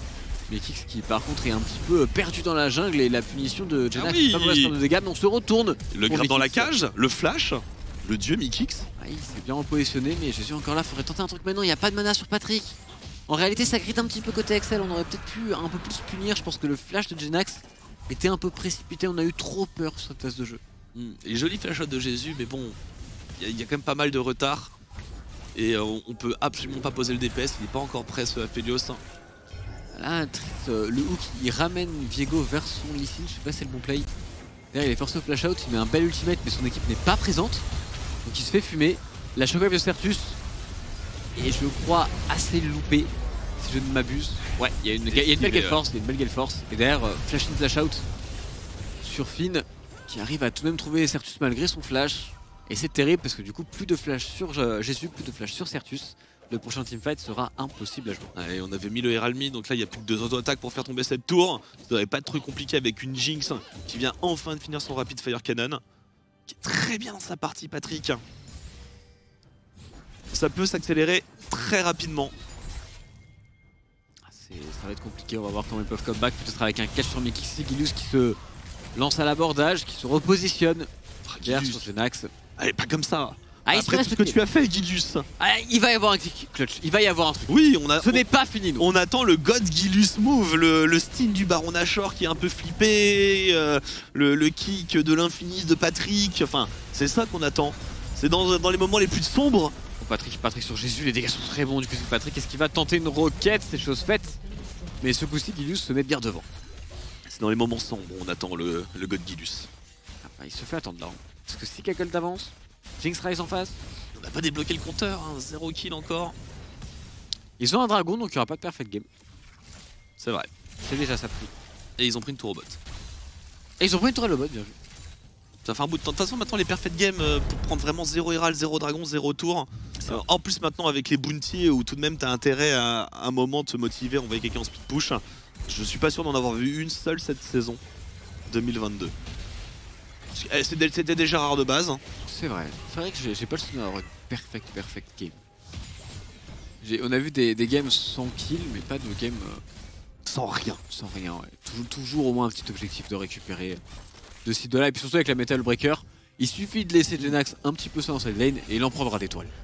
Mekix qui par contre est un petit peu perdu dans la jungle et la punition de Jenax oui. pas mauvaise de dégâts, mais on se retourne. Le pour grab dans la Mekix. cage, le flash, le dieu Mikix. Ah, il s'est bien repositionné, mais Jésus encore là, faudrait tenter un truc maintenant, il n'y a pas de mana sur Patrick. En réalité ça grite un petit peu côté Excel, on aurait peut-être pu un peu plus punir, je pense que le flash de Jenax était un peu précipité, on a eu trop peur sur cette phase de jeu. Les jolis flash shots de Jésus, mais bon, il y a quand même pas mal de retard. Et on peut absolument pas poser le DPS, il n'est pas encore prêt ce Aphelios. Là, le hook il ramène Viego vers son Lee Sin, je sais pas si c'est le bon play. Derrière il est forcé au flash out, il met un bel ultimate mais son équipe n'est pas présente. Donc il se fait fumer. La shockwave de Certus est je crois assez loupée si je ne m'abuse. Ouais, il y a une belle gale force, il y a une belle gale force. Et derrière flash in flash out sur Finn qui arrive à tout de même trouver Certus malgré son flash. Et c'est terrible parce que du coup plus de flash sur Jésus, plus de flash sur Certus. Le prochain teamfight sera impossible à jouer. Ouais, on avait mis le Heralmi, donc là il n'y a plus que 2 auto-attaques pour faire tomber cette tour. Ça devrait pas être trop compliqué avec une Jinx qui vient enfin de finir son Rapid Fire Cannon. Qui est très bien dans sa partie, Patrick. Ça peut s'accélérer très rapidement. Ça va être compliqué, on va voir comment ils peuvent come back. Peut-être avec un catch sur Mekix, Gilius qui se lance à l'abordage, qui se repositionne derrière sur Jenax. Allez, pas comme ça. Ah, il Après se tout ce que tu as fait, Gilius. Ah, il va y avoir un clutch, il va y avoir un truc. Oui, Ce n'est pas fini, nous. on attend le God Gilius move, le style du Baron Nashor qui est un peu flippé, le kick de l'infini de Patrick. Enfin, c'est ça qu'on attend. C'est dans les moments les plus sombres. Bon, Patrick sur Jésus, les dégâts sont très bons du côté de Patrick. Est-ce qu'il va tenter une roquette? C'est chose faite. Mais ce coup-ci, Gilius se met bien devant. C'est dans les moments sombres on attend le God Gilius. Ah, bah, il se fait attendre là. Parce que si Kakel avance, Jinx Rise en face. On n'a pas débloqué le compteur, 0 kill encore. Ils ont un dragon donc il n'y aura pas de perfect game. C'est vrai. C'est déjà ça pris. Et ils ont pris une tour au bot. Et ils ont pris une tour le bot, bien vu. Ça fait un bout de temps. De toute façon, maintenant, les perfect games pour prendre vraiment 0 Herald, 0 dragon, 0 tour. En plus, maintenant, avec les bounties où tout de même, t'as intérêt à un moment de te motiver, envoyer quelqu'un en speed push. Je suis pas sûr d'en avoir vu une seule cette saison 2022. C'était déjà rare de base. C'est vrai que j'ai pas le souvenir d'avoir une perfect game. On a vu des games sans kill, mais pas de game Sans rien. sans rien. Ouais. Toujours au moins un petit objectif de récupérer de ci de là. Et puis surtout avec la Metal Breaker, il suffit de laisser Jenax un petit peu ça dans cette lane et il en prendra des toiles.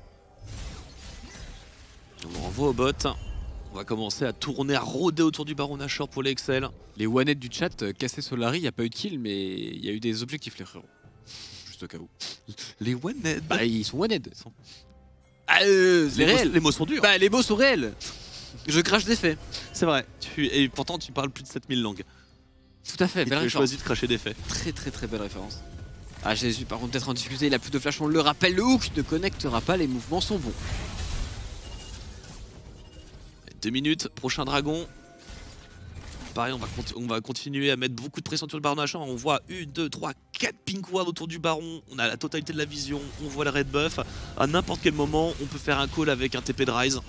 On renvoie au bot. On va commencer à tourner, à rôder autour du Baron Nashor pour les Excel. Les one du chat, cassé Solari, il n'y a pas eu de kill, mais il y a eu des objectifs, les frérots. Juste au cas où. Les one Bah, ils sont one Ah, c'est réel. Les mots sont durs. Bah, les mots sont réels. Je crache des faits. C'est vrai. Et pourtant, tu parles plus de 7000 langues. Tout à fait, Et belle tu as référence. choisi de cracher des faits. Très belle référence. Ah, Jésus, par contre, peut-être en difficulté, il a plus de flash, on le rappelle, le hook ne connectera pas, les mouvements sont bons. 2 minutes, prochain dragon. Pareil, on va continuer à mettre beaucoup de pression sur le Baron Nashor. On voit 1, 2, 3, 4 pink ward autour du Baron. On a la totalité de la vision, on voit le red buff. À n'importe quel moment, on peut faire un call avec un TP de Rise.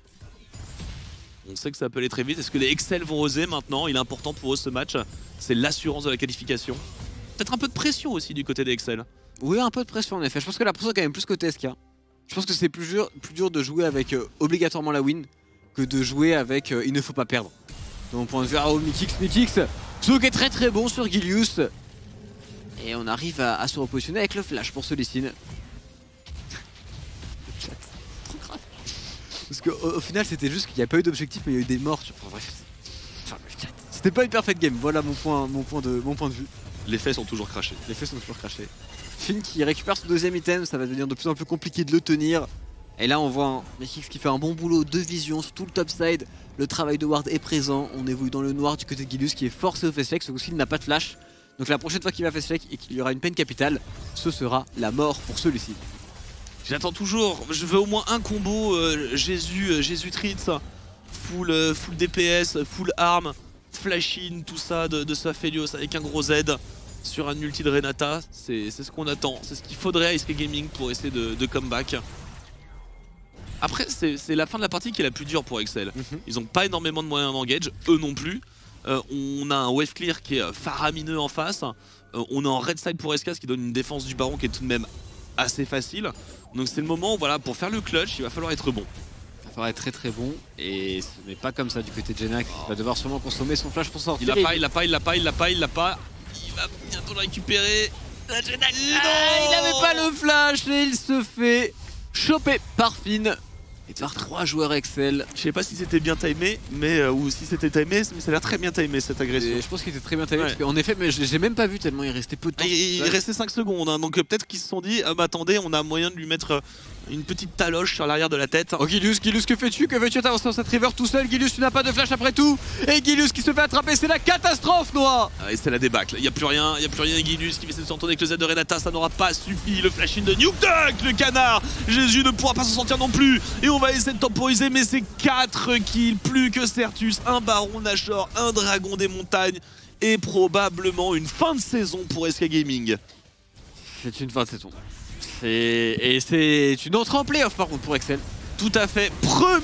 On sait que ça peut aller très vite. Est-ce que les Excel vont oser maintenant? Il est important pour eux ce match. C'est l'assurance de la qualification. Peut-être un peu de pression aussi du côté des Excel. Oui, un peu de pression en effet. Je pense que la pression est quand même plus côté SK. Je pense que c'est plus dur de jouer avec obligatoirement la win que de jouer avec il ne faut pas perdre. De mon point de vue, oh Mekix, ce qui est très bon sur Gilius. Et on arrive à se repositionner avec le flash pour ce Lee Sin. Trop grave. Parce qu'au final c'était juste qu'il n'y a pas eu d'objectif mais il y a eu des morts. Enfin bref. C'était pas une perfect game, voilà mon point de vue. Les faits sont toujours crachés. Les faits sont toujours crachés. Finn qui récupère son deuxième item, ça va devenir de plus en plus compliqué de le tenir. Et là on voit un Mekix qui fait un bon boulot de vision sur tout le top side. Le travail de Ward est présent, on évolue dans le noir du côté de Gilius qui est forcé au face fake, ce coup-ci il n'a pas de flash. Donc la prochaine fois qu'il va face fake et qu'il y aura une peine capitale, ce sera la mort pour celui-ci. J'attends toujours, je veux au moins un combo Jésus Tritz, full DPS, full arm, flash in, tout ça de Saphelios avec un gros Z sur un ulti de Renata. C'est ce qu'on attend, c'est ce qu'il faudrait à SK Gaming pour essayer de comeback. Après c'est la fin de la partie qui est la plus dure pour Excel. Ils n'ont pas énormément de moyens d'engage, eux non plus. On a un wave clear qui est faramineux en face. On est en red side pour SK, ce qui donne une défense du Baron qui est tout de même assez facile. Donc c'est le moment, voilà, pour faire le clutch, il va falloir être bon. va falloir être très très bon. Et ce n'est pas comme ça du côté de Jenax. Il va devoir sûrement consommer son flash pour sortir. Il l'a pas. Il va bientôt le récupérer. Il n'avait pas le flash et il se fait choper par Finn et par 3 joueurs Excel. Je sais pas si c'était bien timé, mais ou si c'était timé, mais ça a l'air très bien timé cette agression. Et je pense qu'il était très bien timé, Ouais. parce qu'en effet, mais j'ai même pas vu tellement il restait peu de temps. Il restait 5 secondes, hein, donc peut-être qu'ils se sont dit ah bah attendez, on a moyen de lui mettre une petite taloche sur l'arrière de la tête. Oh Gilius, que fais-tu? Que veux-tu t'avancer dans cette river tout seul? Gilius, tu n'as pas de flash après tout. Et Gilius qui se fait attraper, c'est la catastrophe, Noah. Et c'est la débâcle, il y a plus rien, Guilus qui essaie de s'entourner avec le Z de Renata, ça n'aura pas suffi, le flash-in de Nuke Duck, le canard, Jésus ne pourra pas s'en sortir non plus, et on va essayer de temporiser, mais c'est 4 kills, plus que Certus, un baron Nashor, un dragon des montagnes, et probablement une fin de saison pour SK Gaming. C'est une fin de saison. Et c'est une entrée en playoff par contre pour Excel. Tout à fait,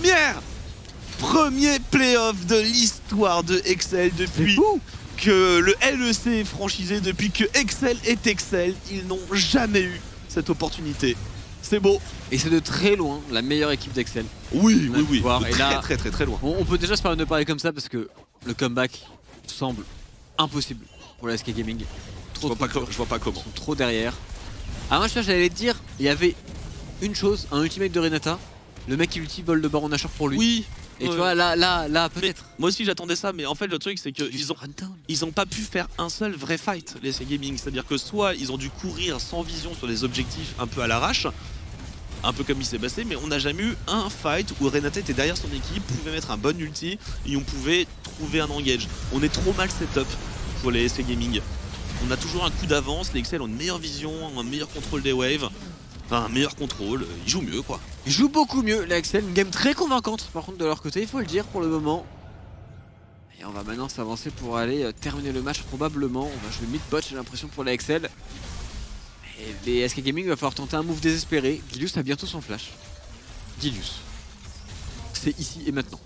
premier playoff de l'histoire de Excel depuis que le LEC est franchisé, depuis que Excel est Excel, ils n'ont jamais eu cette opportunité. C'est beau. Et c'est de très loin la meilleure équipe d'Excel. Oui, On a pu voir. De Et là, très loin. On peut déjà se permettre de parler comme ça parce que le comeback semble impossible pour la SK Gaming. Je vois pas comment. Ils sont trop derrière. Ah moi j'allais te dire, il y avait une chose, un ultimate de Renata, le mec qui ulti vole de Baron Nashor pour lui. Oui. Et tu vois là peut-être. Moi aussi j'attendais ça, mais en fait le truc c'est qu'ils ont pas pu faire un seul vrai fight les SK Gaming, c'est-à-dire que soit ils ont dû courir sans vision sur des objectifs un peu à l'arrache, un peu comme il s'est passé, mais on n'a jamais eu un fight où Renata était derrière son équipe, pouvait mettre un bon ulti et on pouvait trouver un engage. On est trop mal setup pour les SK Gaming. On a toujours un coup d'avance, les Excel ont une meilleure vision, un meilleur contrôle des waves, enfin un meilleur contrôle, ils jouent mieux quoi. Ils jouent beaucoup mieux, la Excel, une game très convaincante par contre de leur côté, il faut le dire pour le moment. Et on va maintenant s'avancer pour aller terminer le match probablement. On va jouer mid-bot j'ai l'impression pour la Excel. Et les SK Gaming va falloir tenter un move désespéré. Gilius a bientôt son flash. Gilius. C'est ici et maintenant.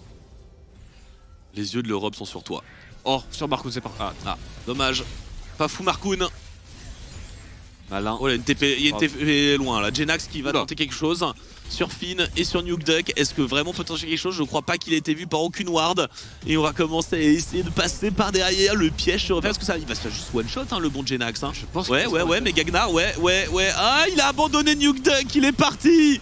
Les yeux de l'Europe sont sur toi. Oh, sur Marcoun c'est parti. Ah, dommage. Pas fou Marcoun. Malin. Oh là, il y a une TP loin là. Jenax qui va Oula. tenter quelque chose sur Finn et sur Nuke Duck. Est-ce que vraiment peut tenter quelque chose? Je crois pas qu'il ait été vu par aucune ward. Et on va commencer à essayer de passer par derrière. Le piège se refaire. Parce que ça, il va se faire juste one shot hein, le bon Jenax. Hein. Je pense Ouais, mais Gagnar, ouais. Ah, il a abandonné Nuke Duck, il est parti.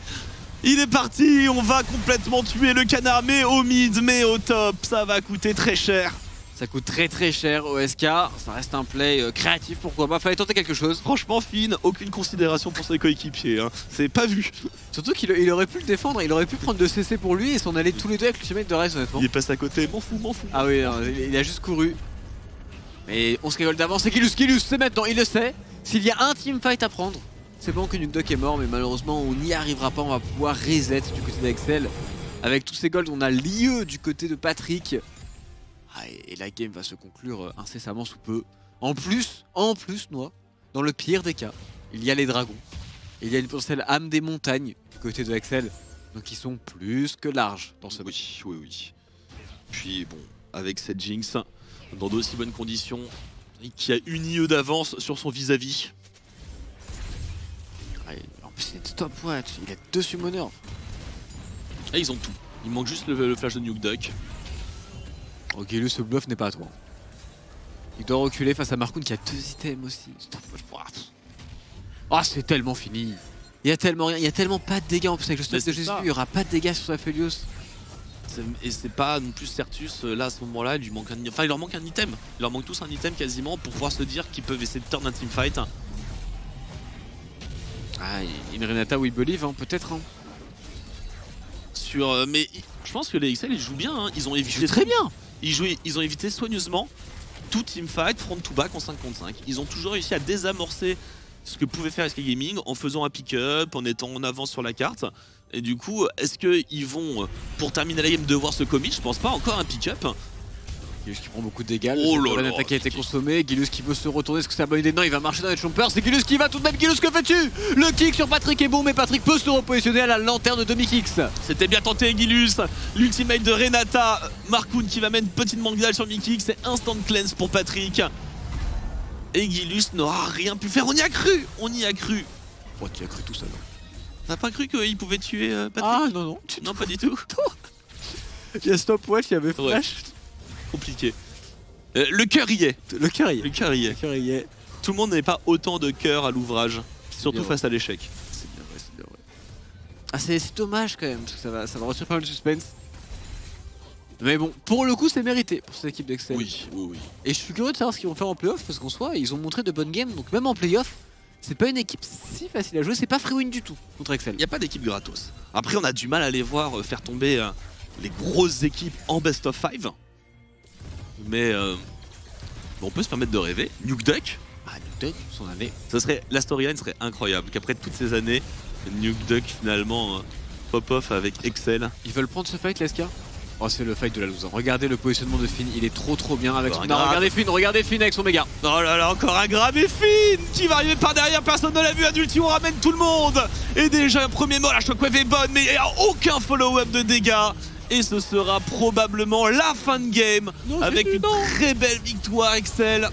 On va complètement tuer le canard, mais au mid, mais au top. Ça va coûter très cher. Ça coûte très cher au SK. Ça reste un play créatif, pourquoi pas. Fallait tenter quelque chose. Franchement, Finn, aucune considération pour ses coéquipiers. Hein. C'est pas vu. Surtout qu'il aurait pu le défendre. Il aurait pu prendre 2 CC pour lui et s'en aller tous les deux avec l'ultimate de Ryze honnêtement. Il est passé à côté, m'en fous. Ah oui, non, il a juste couru. Mais on se rigole d'avance. C'est Gilius, c'est maintenant, il le sait. S'il y a un teamfight à prendre, c'est bon que Nuke Duck est mort, mais malheureusement on n'y arrivera pas. On va pouvoir reset du côté d'Excel. Avec tous ces golds, on a l'IE du côté de Patrick. Ah, et la game va se conclure incessamment sous peu. En plus, Noah, dans le pire des cas, il y a les dragons. Il y a une potentielle âme des montagnes du côté de Excel. Donc ils sont plus que larges dans ce match. Oui. Puis bon, avec cette Jinx, dans d'aussi bonnes conditions, qui a une IE d'avance sur son vis-à-vis. En plus il est top watch, il a 2 summoners. Et ils ont tout. Il manque juste le flash de Nuke Duck. Ok, lui, ce bluff n'est pas à toi. Il doit reculer face à Marcoun qui a 2 items aussi. Ah, c'est tellement fini. Il y a tellement rien, il y a tellement pas de dégâts en plus avec le stop de Jésus. Il y aura pas de dégâts sur sa Aphelios. Et c'est pas non plus Certus là à ce moment-là, il leur manque un item. Il leur manque tous un item quasiment pour pouvoir se dire qu'ils peuvent essayer de turn un teamfight. Ah, une Renata We Believe, hein, peut-être. Hein. Mais je pense que les XL ils jouent bien. Hein. Ils ont évité très bien. Ils ont évité soigneusement tout teamfight front to back en 5 contre 5. Ils ont toujours réussi à désamorcer ce que pouvait faire SK Gaming en faisant un pick-up, en étant en avance sur la carte. Et du coup, est-ce qu'ils vont, pour terminer la game, devoir se commit? Je pense pas, encore un pick-up. Gilius qui prend beaucoup de dégâts. Oh là là, là, l'attaque qui a été consommée. Gilius qui veut se retourner. Est-ce que c'est la bonne idée? Non, il va marcher dans les chompers. C'est Gilius qui va tout de même. Gilius, que fais-tu? Le kick sur Patrick est bon, mais Patrick peut se repositionner à la lanterne de Mikix. C'était bien tenté, Gilius. L'ultimate de Renata. Marcoun qui va mettre une petite Mangdal sur Mikix. C'est instant cleanse pour Patrick. Et Gilius n'aura rien pu faire. On y a cru. Oh, tu as cru tout seul. T'as pas cru qu'il pouvait tuer Patrick? Ah non, non. Non, pas du tout. Il y a stopwatch, il y avait flash. Compliqué. Le cœur y est. Le cœur y est. Le cœur y est. Le cœur y est. Tout le monde n'est pas autant de cœur à l'ouvrage, surtout bien face à l'échec. C'est bien vrai, c'est bien vrai. Ah, c'est dommage quand même, parce que ça va retirer pas mal de suspense. Mais bon, pour le coup, c'est mérité pour cette équipe d'Excel. Oui, oui, oui. Et je suis curieux de savoir ce qu'ils vont faire en playoff, parce qu'en soi, ils ont montré de bonnes games, donc même en playoff, c'est pas une équipe si facile à jouer, c'est pas free win du tout contre Excel. Il n'y a pas d'équipe gratos. Après, on a du mal à les voir faire tomber les grosses équipes en best of 5. Mais on peut se permettre de rêver. Nuke Duck, Ah, Nuke Duck, son année. la storyline serait incroyable. Qu'après toutes ces années, Nuke Duck finalement pop-off avec Excel. Ils veulent prendre ce fight, Leska? Oh, c'est le fight de la loser. Regardez le positionnement de Finn, il est trop bien avec son... Non, regardez Finn avec son méga. Oh là là, encore un grab et Finn qui va arriver par derrière, personne ne l'a vu, Adulti, on ramène tout le monde. Et déjà un premier mot, la shockwave est bonne, mais il n'y a aucun follow-up de dégâts. Et ce sera probablement la fin de game avec une très belle victoire Excel.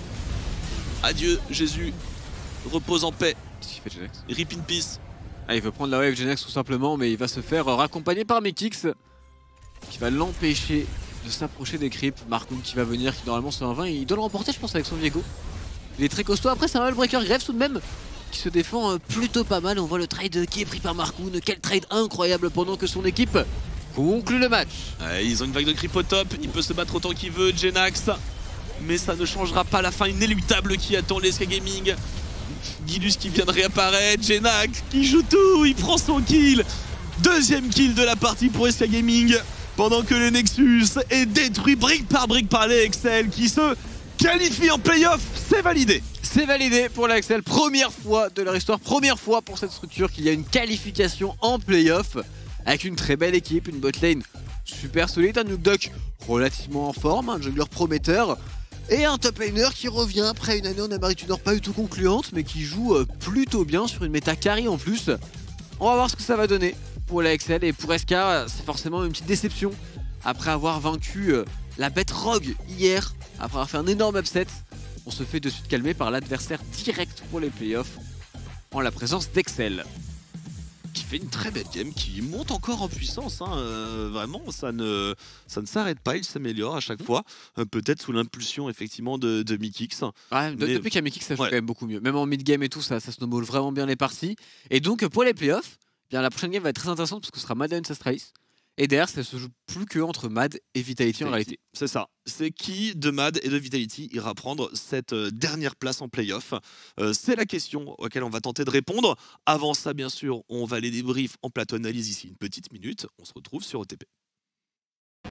Adieu Jésus, repose en paix. Qu'est-ce qu'il fait Genex? Rip in peace. Ah, il veut prendre la wave Genex tout simplement, mais il va se faire raccompagner par Mikix qui va l'empêcher de s'approcher des creeps. Markoon qui va venir, qui normalement c'est un 20, il doit le remporter je pense avec son Viego. Il est très costaud, après c'est un Breaker Grève tout de même qui se défend plutôt pas mal. On voit le trade qui est pris par Markoon, quel trade incroyable pendant que son équipe conclut le match. Ils ont une vague de creep au top, il peut se battre autant qu'il veut, Genax. Mais ça ne changera pas la fin inéluctable qui attend les SK Gaming. Guilus qui vient de réapparaître, Genax qui joue tout, il prend son kill. Deuxième kill de la partie pour SK Gaming. Pendant que le Nexus est détruit brique par les Excel qui se qualifient en playoff, c'est validé. C'est validé pour la Excel, première fois de leur histoire, première fois pour cette structure qu'il y a une qualification en playoff avec une très belle équipe, une botlane super solide, un Nuke Duck relativement en forme, un jungler prometteur et un top laner qui revient après une année en Amérique du Nord pas du tout concluante mais qui joue plutôt bien sur une méta carry en plus. On va voir ce que ça va donner pour la Excel et pour SK, c'est forcément une petite déception après avoir vaincu la bête Rogue hier, après avoir fait un énorme upset. On se fait de suite calmer par l'adversaire direct pour les playoffs en la présence d'Excel. Qui fait une très belle game, qui monte encore en puissance, hein. Vraiment ça ne s'arrête pas, il s'améliore à chaque fois, peut-être sous l'impulsion effectivement de Mikix. Ouais, depuis qu'il y a Mikix ça joue quand même beaucoup mieux, même en mid-game et tout ça snowball vraiment bien les parties. Et donc pour les playoffs, bien, la prochaine game va être très intéressante parce que ce sera Mad et Astralis. Et derrière, ça se joue plus que entre Mad et Vitality en réalité. C'est ça. C'est qui de Mad et de Vitality ira prendre cette dernière place en playoff? C'est la question auquel on va tenter de répondre. Avant ça, bien sûr, on va les débrief en plateau analyse ici une petite minute. On se retrouve sur OTP.